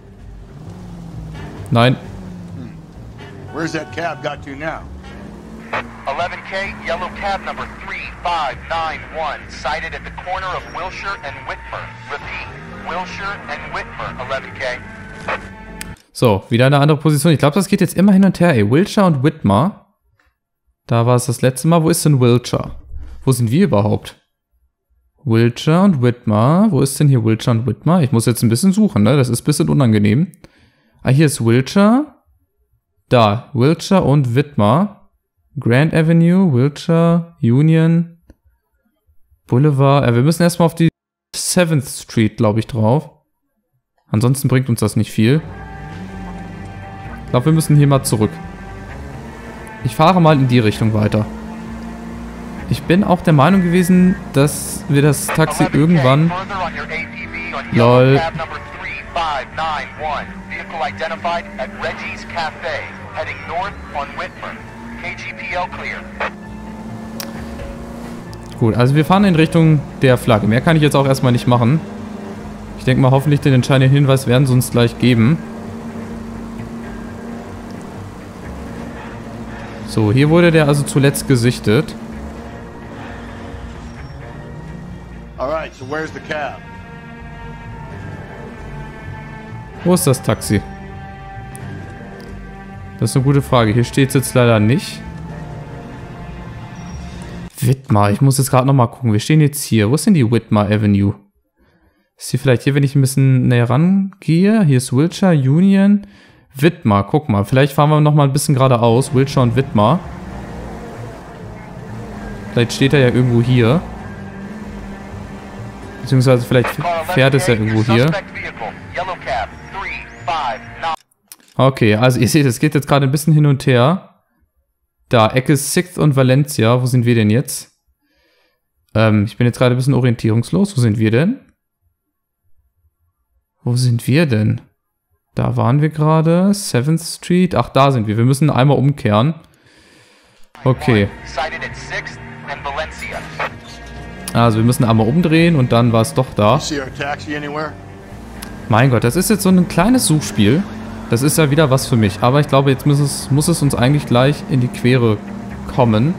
Speaker 2: Nein.
Speaker 5: Where's that cab got to now?
Speaker 16: 11K, yellow cab number 3591, sighted at the corner of Wilshire and Whitmer. Repeat, Wilshire and Whitmer, 11K.
Speaker 2: So, wieder eine andere Position. Ich glaube, das geht jetzt immer hin und her, ey. Wilshire und Whitmer. Da war es das letzte Mal. Wo ist denn Wilshire? Wo sind wir überhaupt? Wilshire und Whitmer. Wo ist denn hier Wilshire und Whitmer? Ich muss jetzt ein bisschen suchen, ne? Das ist ein bisschen unangenehm. Ah, hier ist Wilshire. Da, Wilshire und Whitmer. Grand Avenue, Wilshire, Union, Boulevard. Wir müssen erstmal auf die 7th Street, glaube ich, drauf. Ansonsten bringt uns das nicht viel. Ich glaube, wir müssen hier mal zurück. Ich fahre mal in die Richtung weiter. Ich bin auch der Meinung gewesen, dass wir das Taxi irgendwann... LOL. Gut, also wir fahren in Richtung der Flagge. Mehr kann ich jetzt auch erstmal nicht machen. Ich denke mal, hoffentlich den entscheidenden Hinweis werden sie uns gleich geben. So, hier wurde der also zuletzt gesichtet.
Speaker 5: Alright, so where's the cab?
Speaker 2: Wo ist das Taxi? Das ist eine gute Frage. Hier steht es jetzt leider nicht. Whitmer. Ich muss jetzt gerade nochmal gucken. Wir stehen jetzt hier. Wo ist denn die Whitmer Avenue? Ist sie vielleicht hier, wenn ich ein bisschen näher rangehe? Hier ist Wilshire, Union, Whitmer. Guck mal. Vielleicht fahren wir nochmal ein bisschen geradeaus. Wilshire und Whitmer. Vielleicht steht er ja irgendwo hier. Beziehungsweise vielleicht fährt es ja irgendwo hier. Okay, also ihr seht, es geht jetzt gerade ein bisschen hin und her. Da, Ecke 6th und Valencia. Wo sind wir denn jetzt? Ich bin jetzt gerade ein bisschen orientierungslos. Wo sind wir denn? Wo sind wir denn? Da waren wir gerade. 7th Street. Ach, da sind wir. Wir müssen einmal umkehren. Okay. Also wir müssen einmal umdrehen und dann war es doch da. Mein Gott, das ist jetzt so ein kleines Suchspiel. Das ist ja wieder was für mich. Aber ich glaube, jetzt muss es uns eigentlich gleich in die Quere kommen.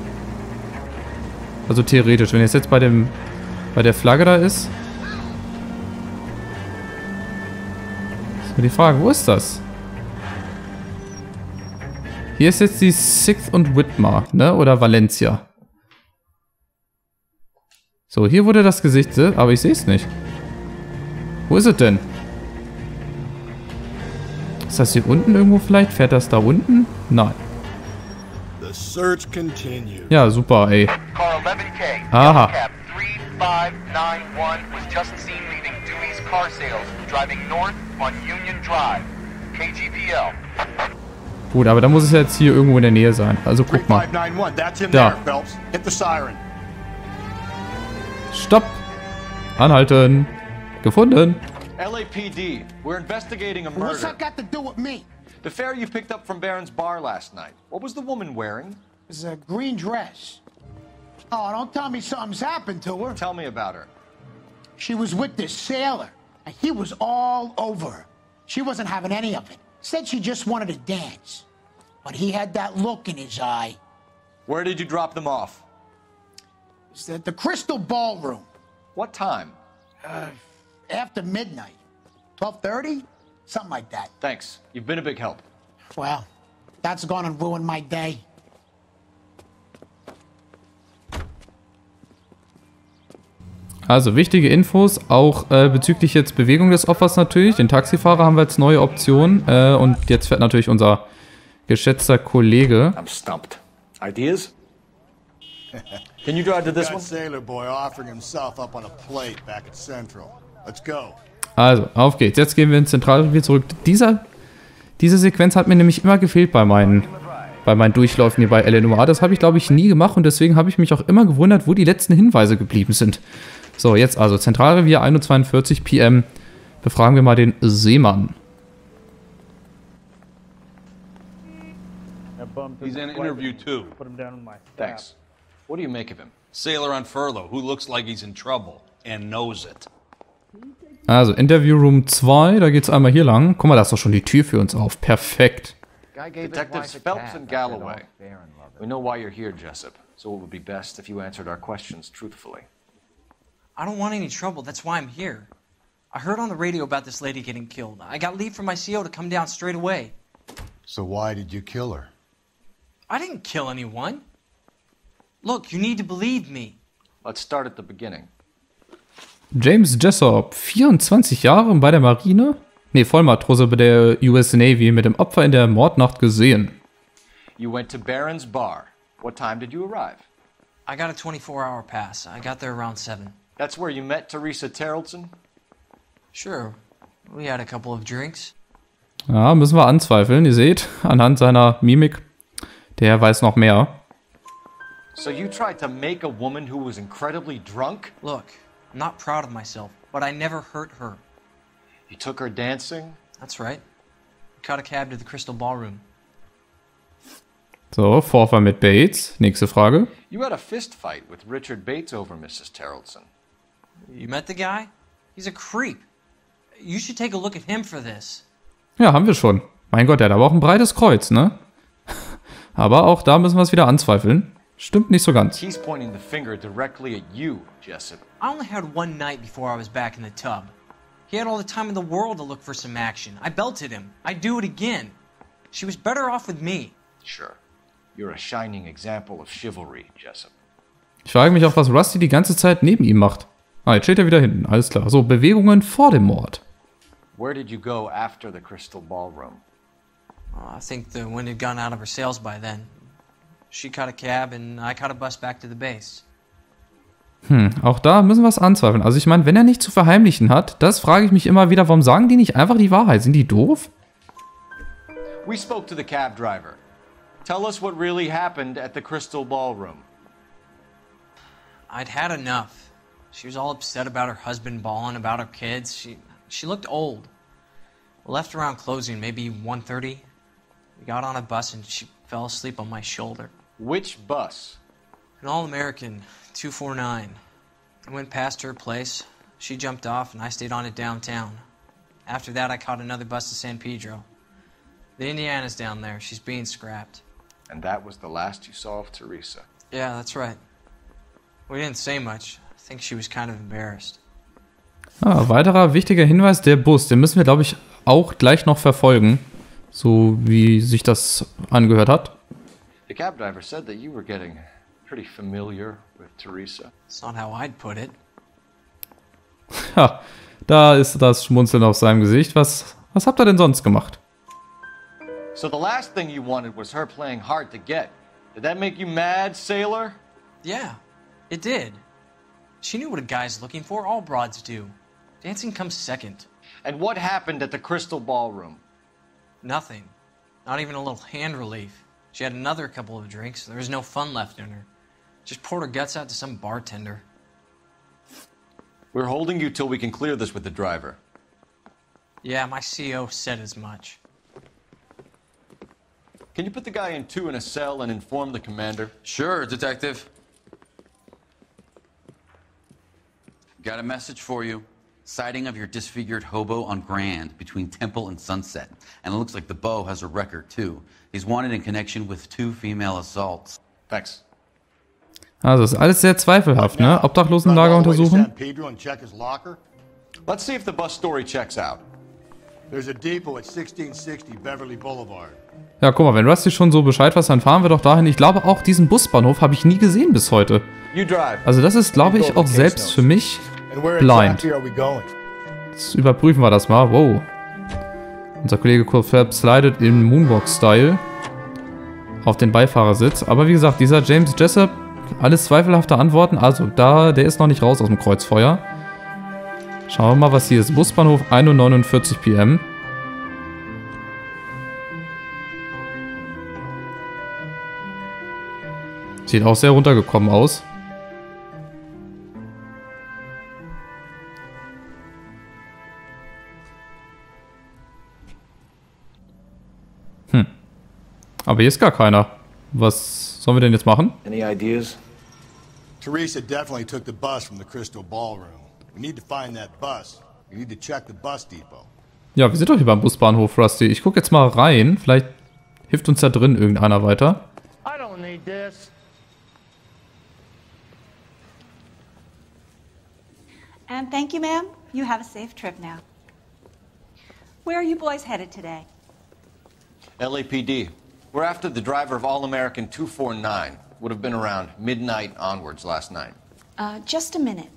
Speaker 2: Also theoretisch, wenn es jetzt bei der Flagge da ist. Ist mir die Frage, wo ist das? Hier ist jetzt die 6th und Whitmer, ne? Oder Valencia. So, hier wurde das gesichtet, aber ich sehe es nicht. Wo ist es denn? Ist das hier unten irgendwo vielleicht? Fährt das da unten? Nein. Ja, super, ey. Aha. Gut, aber da muss es jetzt hier irgendwo in der Nähe sein. Also guck mal. Da. Stopp! Anhalten! Gefunden!
Speaker 9: LAPD, we're investigating a murder.
Speaker 17: What's that got to do with me?
Speaker 9: The fare you picked up from Barron's bar last night. What was the woman wearing?
Speaker 17: It was a green dress. Oh, don't tell me something's happened to her.
Speaker 9: Tell me about her.
Speaker 17: She was with this sailor, and he was all over her. She wasn't having any of it. Said she just wanted to dance. But he had that look in his eye.
Speaker 9: Where did you drop them off?
Speaker 17: It was at the Crystal Ballroom.
Speaker 9: What time?
Speaker 17: After midnight. 12:30? Something like that.
Speaker 9: Thanks. You've been a big help.
Speaker 17: Well, that's gonna ruin my day.
Speaker 2: Also wichtige Infos, auch bezüglich jetzt Bewegung des Opfers natürlich. Den Taxifahrer haben wir als neue Option. Und jetzt fährt natürlich unser geschätzter Kollege.
Speaker 9: I'm stumped. Ideas? Can you drive to this one?
Speaker 5: Sailor boy offering himself up on a plate back at Central. Let's go.
Speaker 2: Also, auf geht's. Jetzt gehen wir ins Zentralrevier zurück. Diese Sequenz hat mir nämlich immer gefehlt bei meinen Durchläufen hier bei LNOA. Das habe ich, glaube ich, nie gemacht und deswegen habe ich mich auch immer gewundert, wo die letzten Hinweise geblieben sind. So, jetzt also Zentralrevier 1:42 PM. Befragen wir mal den Seemann.
Speaker 18: He's in interview too.
Speaker 9: Thanks. What do you make of him?
Speaker 18: Sailor on furlough who looks like he's in trouble and knows it.
Speaker 2: Also, Interview Room 2, da geht's einmal hier lang. Guck mal, da ist doch schon die Tür für uns auf. Perfekt.
Speaker 9: Detectives Phelps and Galloway. We know why you're here, Jessup, so it would be best if you answered our questions truthfully.
Speaker 19: I don't want any trouble, that's why I'm here. I heard on the radio about this lady getting killed. I got leave from my CO to come down straight away.
Speaker 5: So why did you kill her?
Speaker 19: I didn't kill anyone. Look, you need to believe me.
Speaker 9: Let's start at the beginning.
Speaker 2: James Jessup, 24 Jahre bei der Marine? Ne, Vollmatrose bei der US Navy, mit dem Opfer in der Mordnacht gesehen.
Speaker 9: You went to Barron's bar. What time did you arrive?
Speaker 19: I got a 24-hour pass. I got there around 7.
Speaker 9: That's where you met Teresa Terrelson?
Speaker 19: Sure. We had a couple of drinks.
Speaker 2: Ja, müssen wir anzweifeln. Ihr seht, anhand seiner Mimik, der weiß noch mehr.
Speaker 7: So you tried to make a woman who was incredibly drunk?
Speaker 19: Look, I'm not proud of myself, but I never hurt her.
Speaker 7: You took her dancing?
Speaker 19: That's right. We caught a cab to the Crystal Ballroom.
Speaker 2: So, Vorfall mit Bates. Nächste Frage.
Speaker 7: You had a fist fight with Richard Bates over Mrs. Terrelson.
Speaker 19: You met the guy? He's a creep. You should take a look at him for this.
Speaker 2: Ja, haben wir schon. Mein Gott, der hat aber auch ein breites Kreuz, ne? Aber auch da müssen wir es wieder anzweifeln. Stimmt nicht so ganz.
Speaker 7: He's pointing the finger directly at you, Jessup.
Speaker 19: I only had one night before I was back in the tub. He had all the time in the world to look for some action. I belted him. I'd do it again. She was better off with me.
Speaker 7: Sure. You're a shining example of chivalry, Jessup.
Speaker 2: Ich frage mich auch, was Rusty die ganze Zeit neben ihm macht. Ah, jetzt steht er wieder hinten. Alles klar. So, Bewegungen vor dem Mord.
Speaker 7: Where did you go after the Crystal Ballroom?
Speaker 19: I think the wind had gone out of her sails by then. She caught a cab and I caught a bus back to the base.
Speaker 2: Auch da müssen wir es anzweifeln. Also ich meine, wenn er nichts zu verheimlichen hat, das frage ich mich immer wieder, warum sagen die nicht einfach die Wahrheit? Sind die doof?
Speaker 7: We spoke to the cab driver. Tell us what really happened at the Crystal Ballroom.
Speaker 19: I'd had enough. She was all upset about her husband bawling about her kids. She looked old. We left around closing, maybe 1:30. We got on a bus and she fell asleep on my shoulder.
Speaker 7: Which bus?
Speaker 19: An All-American, 249. I went past her place. She jumped off and I stayed on it downtown. After that, I caught another bus to San Pedro. The Indiana's down there. She's being scrapped.
Speaker 7: And that was the last you saw of Teresa?
Speaker 19: Yeah, that's right. We didn't say much. I think she was kind of embarrassed.
Speaker 2: Weiterer wichtiger Hinweis, der Bus, den müssen wir, glaube ich, auch gleich noch verfolgen. So wie sich das angehört hat.
Speaker 7: The cab driver said that you were getting pretty familiar with Teresa.
Speaker 19: It's not how I'd put it.
Speaker 2: Ja, da ist das Schmunzeln auf seinem Gesicht. Was habt ihr denn sonst gemacht?
Speaker 7: So the last thing you wanted was her playing hard to get. Did that make you mad, sailor?
Speaker 19: Yeah, it did. She knew what a guy's looking for. All broads do. Dancing comes second.
Speaker 7: And what happened at the Crystal Ballroom?
Speaker 19: Nothing. Not even a little hand relief. She had another couple of drinks. There was no fun left in her. Just poured her guts out to some bartender.
Speaker 7: We're holding you till we can clear this with the driver.
Speaker 19: Yeah, my CO said as much.
Speaker 7: Can you put the guy in two in a cell and inform the commander?
Speaker 11: Sure, Detective. Got a message for you. Sighting of your disfigured hobo on Grand between Temple and Sunset. And it looks like the Beau has a record, too. He's wanted in connection with 2 female assaults.
Speaker 7: Thanks.
Speaker 2: Also, ist alles sehr zweifelhaft, ne? Obdachlosenlager untersuchen.
Speaker 5: Pedro and check his locker.
Speaker 7: Let's see if the bus story checks out.
Speaker 5: There's a depot at 1660 Beverly Boulevard.
Speaker 2: Ja, guck mal, wenn Rusty schon so Bescheid weiß, dann fahren wir doch dahin. Ich glaube, auch diesen Busbahnhof habe ich nie gesehen bis heute. Also das ist, glaube ich, auch selbst für mich blind. Jetzt überprüfen wir das mal. Wow. Unser Kollege Cole Phelps slidet im Moonwalk-Style auf den Beifahrersitz. Aber wie gesagt, dieser James Jessup, alles zweifelhafte Antworten. Also der ist noch nicht raus aus dem Kreuzfeuer. Schauen wir mal, was hier ist. Busbahnhof 1:49 p.m. Sieht auch sehr runtergekommen aus. Aber hier ist gar keiner. Was sollen wir denn jetzt machen?
Speaker 9: Any ideas?
Speaker 5: Teresa definitely took the bus from the Crystal Ballroom. We need to find that bus. We need to check the bus depot.
Speaker 2: Ja, wir sind doch hier beim Busbahnhof, Rusty. Ich gucke jetzt mal rein. Vielleicht hilft uns da drin irgendeiner weiter.
Speaker 17: I don't need this.
Speaker 20: And thank you, ma'am. You have a safe trip now. Where are you boys headed today?
Speaker 7: LAPD. We're after the driver of All-American 249. Would have been around midnight onwards last night.
Speaker 20: Just a minute.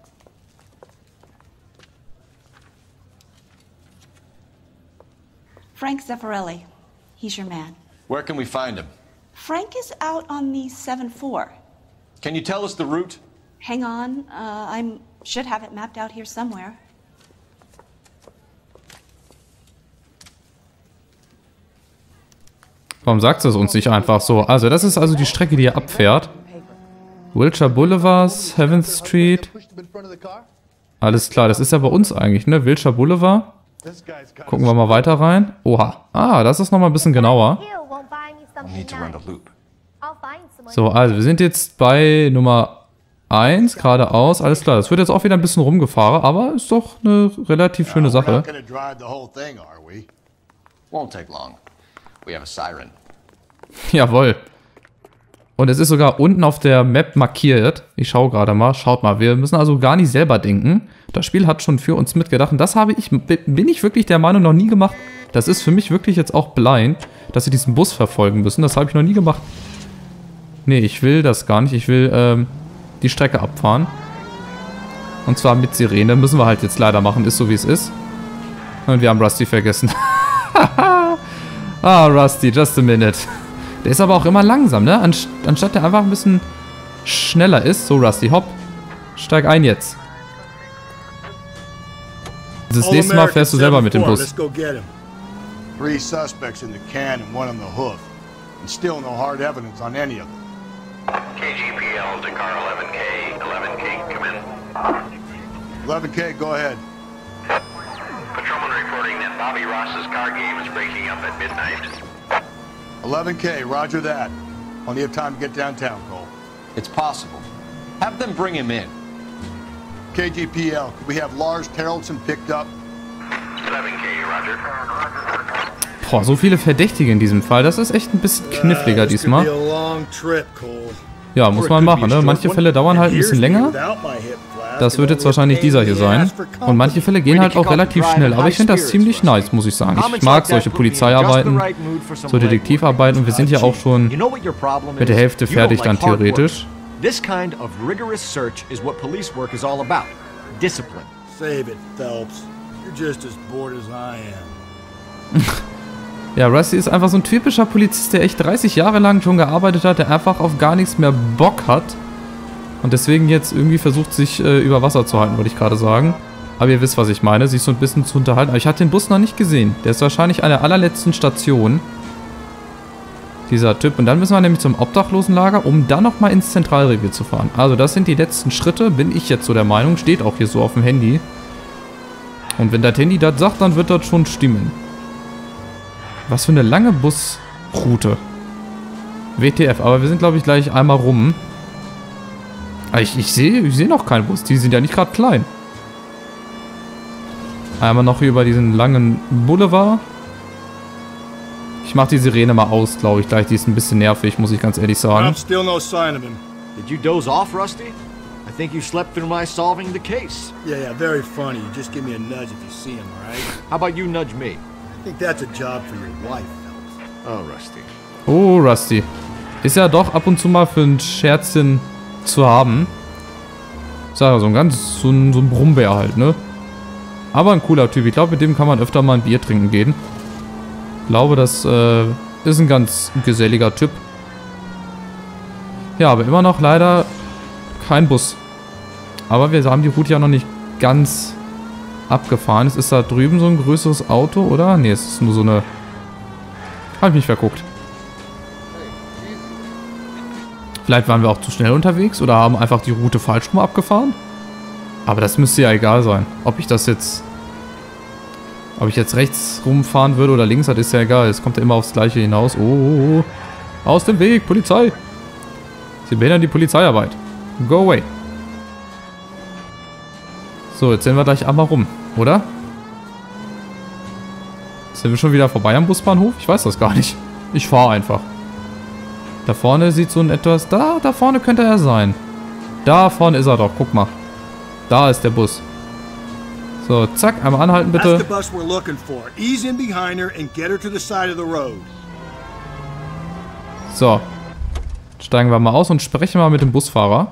Speaker 20: Frank Zeffirelli. He's your man.
Speaker 7: Where can we find him?
Speaker 20: Frank is out on the 7-4.
Speaker 7: Can you tell us the route?
Speaker 20: Hang on. I should have it mapped out here somewhere.
Speaker 2: Warum sagt es uns nicht einfach so? Also, das ist also die Strecke, die ihr abfährt. Wilshire Boulevard, 7th Street. Alles klar, das ist ja bei uns eigentlich, ne? Wilshire Boulevard. Gucken wir mal weiter rein. Oha. Ah, das ist nochmal ein bisschen genauer. So, also wir sind jetzt bei Nummer 1, geradeaus. Alles klar, das wird jetzt auch wieder ein bisschen rumgefahren, aber ist doch eine relativ schöne Sache. Jawohl. Und es ist sogar unten auf der Map markiert. Ich schaue gerade mal. Schaut mal, wir müssen also gar nicht selber denken. Das Spiel hat schon für uns mitgedacht. Und das bin ich wirklich der Meinung noch nie gemacht. Das ist für mich wirklich jetzt auch blind, dass sie diesen Bus verfolgen müssen. Das habe ich noch nie gemacht. Nee, ich will das gar nicht. Ich will die Strecke abfahren. Und zwar mit Sirene. Müssen wir halt jetzt leider machen. Ist so, wie es ist. Und wir haben Rusty vergessen. Ah, Rusty, just a minute. Der ist aber auch immer langsam, ne? Anstatt der einfach ein bisschen schneller ist. So, Rusty, hopp. Steig ein jetzt. Das nächste Mal fährst du selber mit dem Bus.
Speaker 5: 3 suspects in the can and 1 on the hoof. And still no hard evidence on any of them.
Speaker 16: KGPL to car 11K. 11K, come in.
Speaker 5: 11K, go ahead.
Speaker 16: Patrolman reporting that Bobby Ross's car game is breaking up at midnight.
Speaker 5: 11K, roger that. Plenty of time to get downtown, Cole.
Speaker 9: It's possible. Have them bring him in.
Speaker 5: KGPL, could we have Lars Terrelson picked up?
Speaker 16: 11K, roger.
Speaker 2: Boah, so viele Verdächtige in diesem Fall. Das ist echt ein bisschen kniffliger diesmal. Ja, muss man machen, ne? Manche Fälle dauern halt ein bisschen länger. Das wird jetzt wahrscheinlich dieser hier sein. Und manche Fälle gehen halt auch relativ schnell. Aber ich finde das ziemlich nice, muss ich sagen. Ich mag solche Polizeiarbeiten, so Detektivarbeiten. Und wir sind ja auch schon mit der Hälfte fertig dann theoretisch.
Speaker 9: This kind of rigorous search is what police work is all about. Discipline.
Speaker 13: Save it, Phelps. You're just as bored as I am.
Speaker 2: Ja, Rusty ist einfach so ein typischer Polizist, der echt 30 Jahre lang schon gearbeitet hat, der einfach auf gar nichts mehr Bock hat. Und deswegen jetzt irgendwie versucht, sich über Wasser zu halten, wollte ich gerade sagen. Aber ihr wisst, was ich meine, sich so ein bisschen zu unterhalten. Aber ich hatte den Bus noch nicht gesehen. Der ist wahrscheinlich an der allerletzten Station. Dieser Typ. Und dann müssen wir nämlich zum Obdachlosenlager, um dann nochmal ins Zentralrevier zu fahren. Also das sind die letzten Schritte, bin ich jetzt so der Meinung. Steht auch hier so auf dem Handy. Und wenn das Handy das sagt, dann wird das schon stimmen. Was für eine lange Busroute. WTF, aber wir sind, glaube ich, gleich einmal rum. Ich sehe noch keinen Bus. Die sind ja nicht gerade klein. Einmal noch hier über diesen langen Boulevard. Ich mache die Sirene mal aus, glaube ich, gleich. Die ist ein bisschen nervig, muss ich ganz ehrlich sagen.
Speaker 13: Still no sign of him.
Speaker 9: Did you doze off, Rusty? I think you slept through my solving the case.
Speaker 13: Yeah, very funny. You just give me a nudge if you see him, all right?
Speaker 9: How about you nudge me?
Speaker 13: I think that's a job for your wife, Phelps.
Speaker 9: Oh, Rusty.
Speaker 2: Oh, Rusty. Ist ja doch ab und zu mal für ein Scherzchen zu haben. Ist ja so ein Brummbär halt, ne? Aber ein cooler Typ. Ich glaube, mit dem kann man öfter mal ein Bier trinken gehen. Ich glaube, das ist ein ganz geselliger Typ. Ja, aber immer noch leider kein Bus. Aber wir haben die Route ja noch nicht ganz abgefahren. Es ist da drüben so ein größeres Auto, oder? Ne, es ist nur so eine... Habe ich mich verguckt. Vielleicht waren wir auch zu schnell unterwegs oder haben einfach die Route falsch rum abgefahren. Aber das müsste ja egal sein. Ob ich jetzt rechts rumfahren würde oder links, das ist ja egal. Es kommt ja immer aufs Gleiche hinaus. Oh. Aus dem Weg, Polizei. Sie behindern die Polizeiarbeit. Go away. So, jetzt sind wir gleich einmal rum, oder? Sind wir schon wieder vorbei am Busbahnhof? Ich weiß das gar nicht. Ich fahre einfach. Da vorne sieht so ein etwas... Da vorne könnte er sein. Da vorne ist er doch, guck mal. Da ist der Bus. So, zack, einmal anhalten bitte. So. Steigen wir mal aus und sprechen mal mit dem Busfahrer.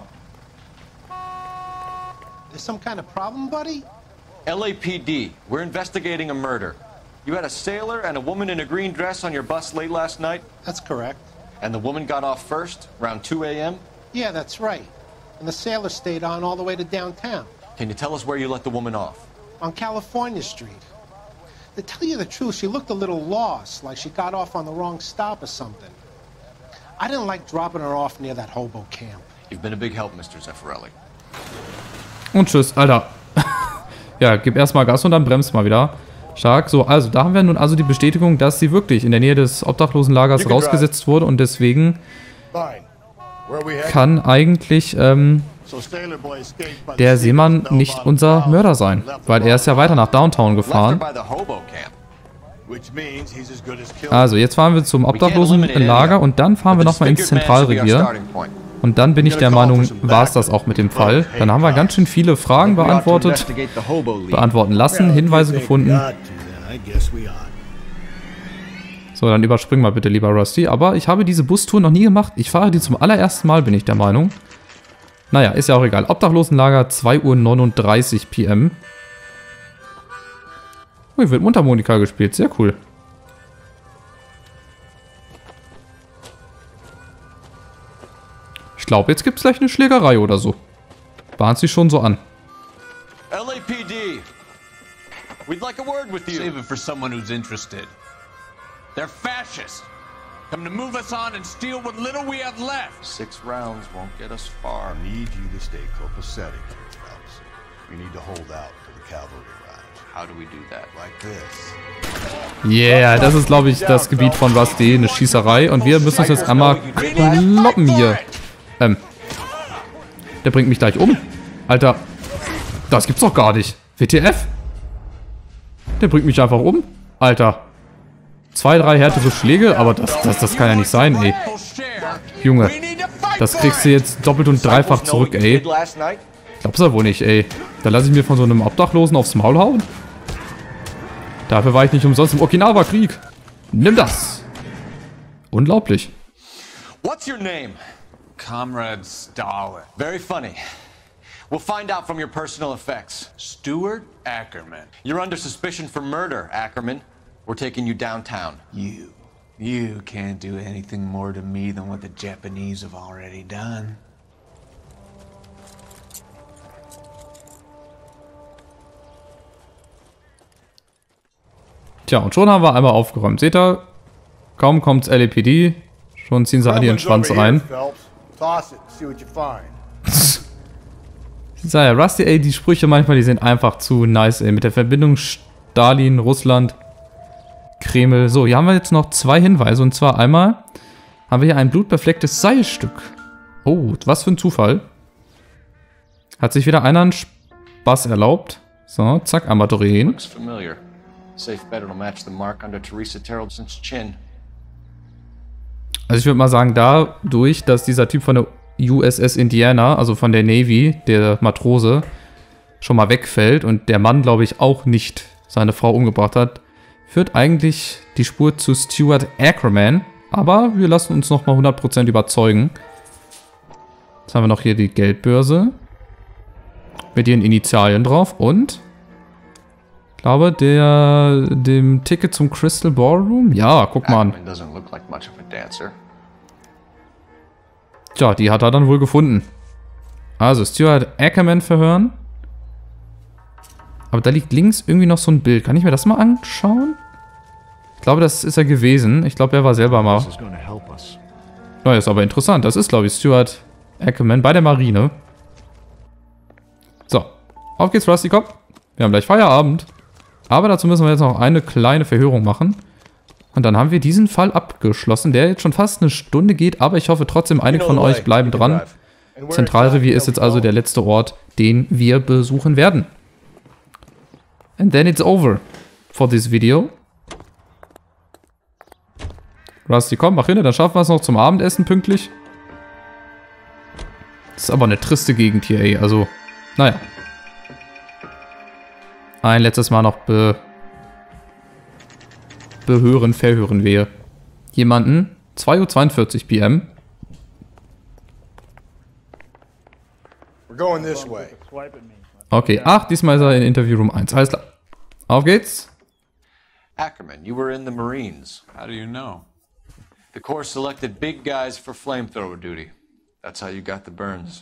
Speaker 17: Is some kind of problem, buddy?
Speaker 9: LAPD, we're investigating a murder. You had a sailor and a woman in a green dress on your bus late last night?
Speaker 17: That's correct.
Speaker 9: And the woman got off first, around 2 a.m.?
Speaker 17: Yeah, that's right. And the sailor stayed on all the way to downtown.
Speaker 9: Can you tell us where you let the woman off?
Speaker 17: On California Street. To tell you the truth, she looked a little lost, like she got off on the wrong stop or something. I didn't like dropping her off near that hobo camp.
Speaker 9: You've been a big help, Mr. Zeffirelli.
Speaker 2: Und tschüss, Alter. Ja, gib erstmal Gas und dann bremst mal wieder. Stark. So, also da haben wir nun also die Bestätigung, dass sie wirklich in der Nähe des Obdachlosenlagers rausgesetzt wurde und deswegen kann eigentlich der Seemann nicht unser Mörder sein, weil er ist ja weiter nach Downtown gefahren. Also, jetzt fahren wir zum Obdachlosenlager und dann fahren wir nochmal ins Zentralrevier. Und dann bin ich der Meinung, war es das auch mit dem Fall. Dann haben wir ganz schön viele Fragen beantworten lassen, Hinweise gefunden. So, dann überspringen wir bitte lieber Rusty. Aber ich habe diese Bustour noch nie gemacht. Ich fahre die zum allerersten Mal, bin ich der Meinung. Naja, ist ja auch egal. Obdachlosenlager, 2:39 Uhr PM. Oh, hier wird Mundharmonika gespielt. Sehr cool. Ich glaube, jetzt gibt es gleich eine Schlägerei oder so. Bahnt sich schon so an.
Speaker 18: LAPD. We'd like a word with you. Save it for someone who's interested. They're fascists. Come to move us on and steal what little we have left.
Speaker 9: 6 rounds won't get us far.
Speaker 5: I need you to stay copacetic here, Phelps. We need to hold out till the cavalry arrives.
Speaker 9: How do we do that?
Speaker 5: Like this.
Speaker 2: Yeah, das ist, glaube ich, das Gebiet von Rusty. Eine Schießerei. Und wir müssen uns jetzt einmal kloppen hier. Der bringt mich gleich um. Alter, das gibt's doch gar nicht. WTF? Der bringt mich einfach um. Alter. 2, 3 härtere Schläge, aber das kann ja nicht sein, ey. Junge, das kriegst du jetzt doppelt und dreifach zurück, ey. Glaubst du wohl nicht, ey. Da lasse ich mir von so einem Obdachlosen aufs Maul hauen? Dafür war ich nicht umsonst im Okinawa-Krieg. Nimm das. Unglaublich.
Speaker 9: What's your name?
Speaker 18: Comrade Stalin.
Speaker 9: Very funny. We'll find out from your personal effects.
Speaker 18: Stuart Ackerman.
Speaker 9: You're under suspicion for murder, Ackerman. We're taking you downtown.
Speaker 18: You can't do anything more to me than what the Japanese have already done.
Speaker 2: Tja, und schon haben wir einmal aufgeräumt. Seht ihr? Kaum kommt's LAPD, schon ziehen sie alle ihren Schwanz rein. Ich sag ja, Rusty, ey, die Sprüche manchmal, die sind einfach zu nice, ey. Mit der Verbindung Stalin, Russland, Kreml. So, hier haben wir jetzt noch 2 Hinweise. Und zwar einmal haben wir hier ein blutbeflecktes Seilstück. Oh, was für ein Zufall. Hat sich wieder einer einen Spaß erlaubt. So, zack, einmal drehen.
Speaker 9: Looks familiar. Safe bet it'll match the mark under Teresa Terrelson's chin.
Speaker 2: Also ich würde mal sagen, dadurch, dass dieser Typ von der USS Indiana, also von der Navy, der Matrose, schon mal wegfällt und der Mann, glaube ich, auch nicht seine Frau umgebracht hat, führt eigentlich die Spur zu Stuart Ackerman. Aber wir lassen uns nochmal 100% überzeugen. Jetzt haben wir noch hier die Geldbörse. Mit ihren Initialien drauf und... ich glaube, dem Ticket zum Crystal Ballroom? Ja, guck mal an. Tja, die hat er dann wohl gefunden. Also, Stuart Ackerman verhören. Aber da liegt links irgendwie noch so ein Bild. Kann ich mir das mal anschauen? Ich glaube, das ist er gewesen. Ich glaube, er war selber mal. Ja, ist aber interessant. Das ist, glaube ich, Stuart Ackerman bei der Marine. So, auf geht's, Rusty, komm. Wir haben gleich Feierabend. Aber dazu müssen wir jetzt noch eine kleine Verhörung machen. Und dann haben wir diesen Fall abgeschlossen, der jetzt schon fast eine Stunde geht. Aber ich hoffe trotzdem, einige von euch bleiben dran. Zentralrevier ist jetzt also der letzte Ort, den wir besuchen werden. And then it's over for this video. Rusty, komm, mach hin, dann schaffen wir es noch zum Abendessen pünktlich. Das ist aber eine triste Gegend hier, ey. Also, naja. Ein letztes Mal noch verhören wir jemanden. 2:42 Uhr PM. Okay, ach, diesmal ist er in Interview Room 1. Alles klar. Auf geht's.
Speaker 9: Ackerman, you were in the Marines.
Speaker 18: How do you know?
Speaker 9: The Corps selected big guys for flamethrower duty. That's how you got the burns.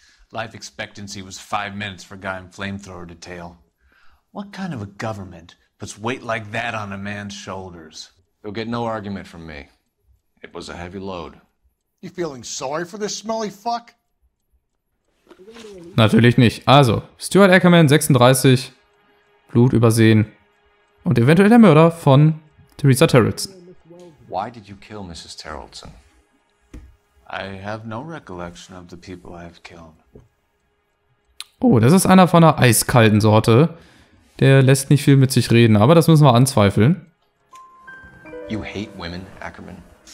Speaker 18: Life expectancy was 5 minutes for a guy in flamethrower detail. What kind of a government puts weight like that on a man's shoulders.
Speaker 9: You'll get no argument from me. It was a heavy load.
Speaker 5: You feeling sorry for this smelly fuck?
Speaker 2: Natürlich nicht. Also, Stuart Ackerman, 36, Blut übersehen und eventuell der Mörder von Teresa Terrelson.
Speaker 9: Why did you kill Mrs. Terrelson?
Speaker 18: I have no recollection of the people I have killed.
Speaker 2: Oh, das ist einer von einer eiskalten Sorte. Der lässt nicht viel mit sich reden, aber das müssen wir anzweifeln.
Speaker 9: You hate women, Ackerman?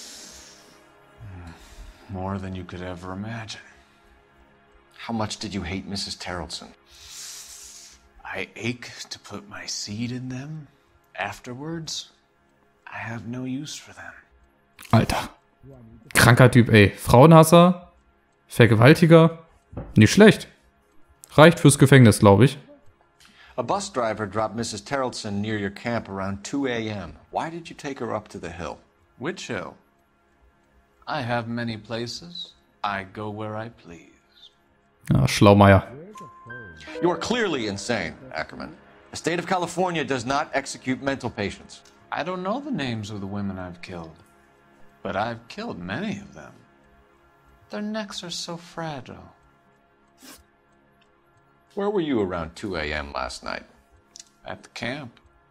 Speaker 18: More than you could ever imagine.
Speaker 9: How much did you hate Mrs. Terrelson?
Speaker 18: I ache to put my seed in them. Afterwards, I have no use for them.
Speaker 2: Alter. Kranker Typ, ey. Frauenhasser, Vergewaltiger. Nicht schlecht. Reicht fürs Gefängnis, glaube ich.
Speaker 9: A bus driver dropped Mrs. Terrelson near your camp around 2 a.m. Why did you take her up to the hill?
Speaker 18: Which hill? I have many places. I go where I please.
Speaker 2: Ja, Schlaumeier.
Speaker 9: You are clearly insane, Ackerman. The state of California does not execute mental patients.
Speaker 18: I don't know the names of the women I've killed, but I've killed many of them. Their necks are so fragile.
Speaker 9: Where were you around 2 a.m. last night?
Speaker 18: At the camp.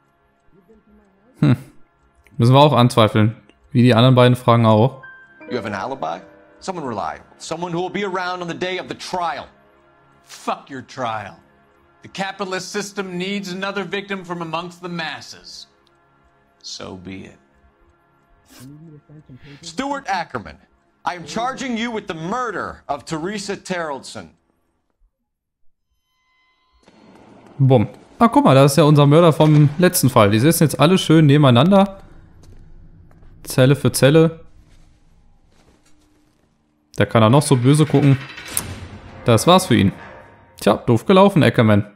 Speaker 2: Müssen wir auch anzweifeln. Wie die anderen beiden Fragen auch.
Speaker 9: You have an alibi? Someone reliable. Someone who will be around on the day of the trial.
Speaker 18: Fuck your trial. The capitalist system needs another victim from amongst the masses. So be it.
Speaker 9: Stuart Ackerman, I am charging you with the murder of Teresa Terrelson.
Speaker 2: Bumm. Ah, guck mal, das ist ja unser Mörder vom letzten Fall. Die sitzen jetzt alle schön nebeneinander. Zelle für Zelle. Der kann er noch so böse gucken. Das war's für ihn. Tja, doof gelaufen, Ackerman.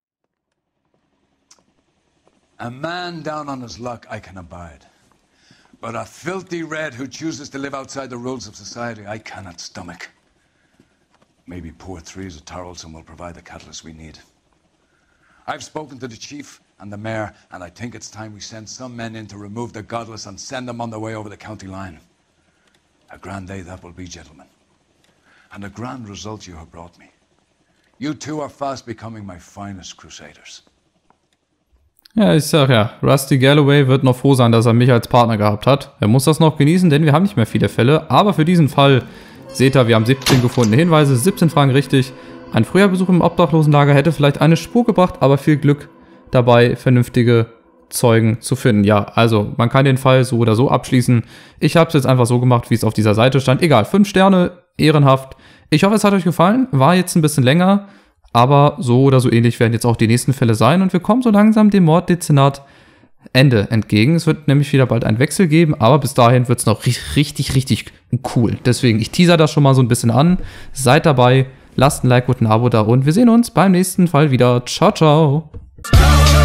Speaker 1: A man down on his luck I can abide. But a filthy red who chooses to live outside the rules of society I cannot stomach. Maybe poor Teresa Terrelson will provide the catalyst we need. I've spoken to the chief and the mayor, and I think it's time we send some men in to remove the godless and send them on their way over the county line. A grand day that will be, gentlemen. And a grand result you have brought me. You two are fast becoming my finest crusaders.
Speaker 2: Ja, ich sag ja, Rusty Galloway wird noch froh sein, dass er mich als Partner gehabt hat. Er muss das noch genießen, denn wir haben nicht mehr viele Fälle. Aber für diesen Fall, seht ihr, wir haben 17 gefundene Hinweise, 17 Fragen richtig. Ein früher Besuch im Obdachlosenlager hätte vielleicht eine Spur gebracht, aber viel Glück dabei, vernünftige Zeugen zu finden. Ja, also man kann den Fall so oder so abschließen. Ich habe es jetzt einfach so gemacht, wie es auf dieser Seite stand. Egal, 5 Sterne, ehrenhaft. Ich hoffe, es hat euch gefallen. War jetzt ein bisschen länger, aber so oder so ähnlich werden jetzt auch die nächsten Fälle sein. Und wir kommen so langsam dem Morddezernat Ende entgegen. Es wird nämlich wieder bald einen Wechsel geben, aber bis dahin wird es noch richtig cool. Deswegen, ich teaser das schon mal so ein bisschen an. Seid dabei. Lasst ein Like und ein Abo da und wir sehen uns beim nächsten Fall wieder. Ciao, ciao.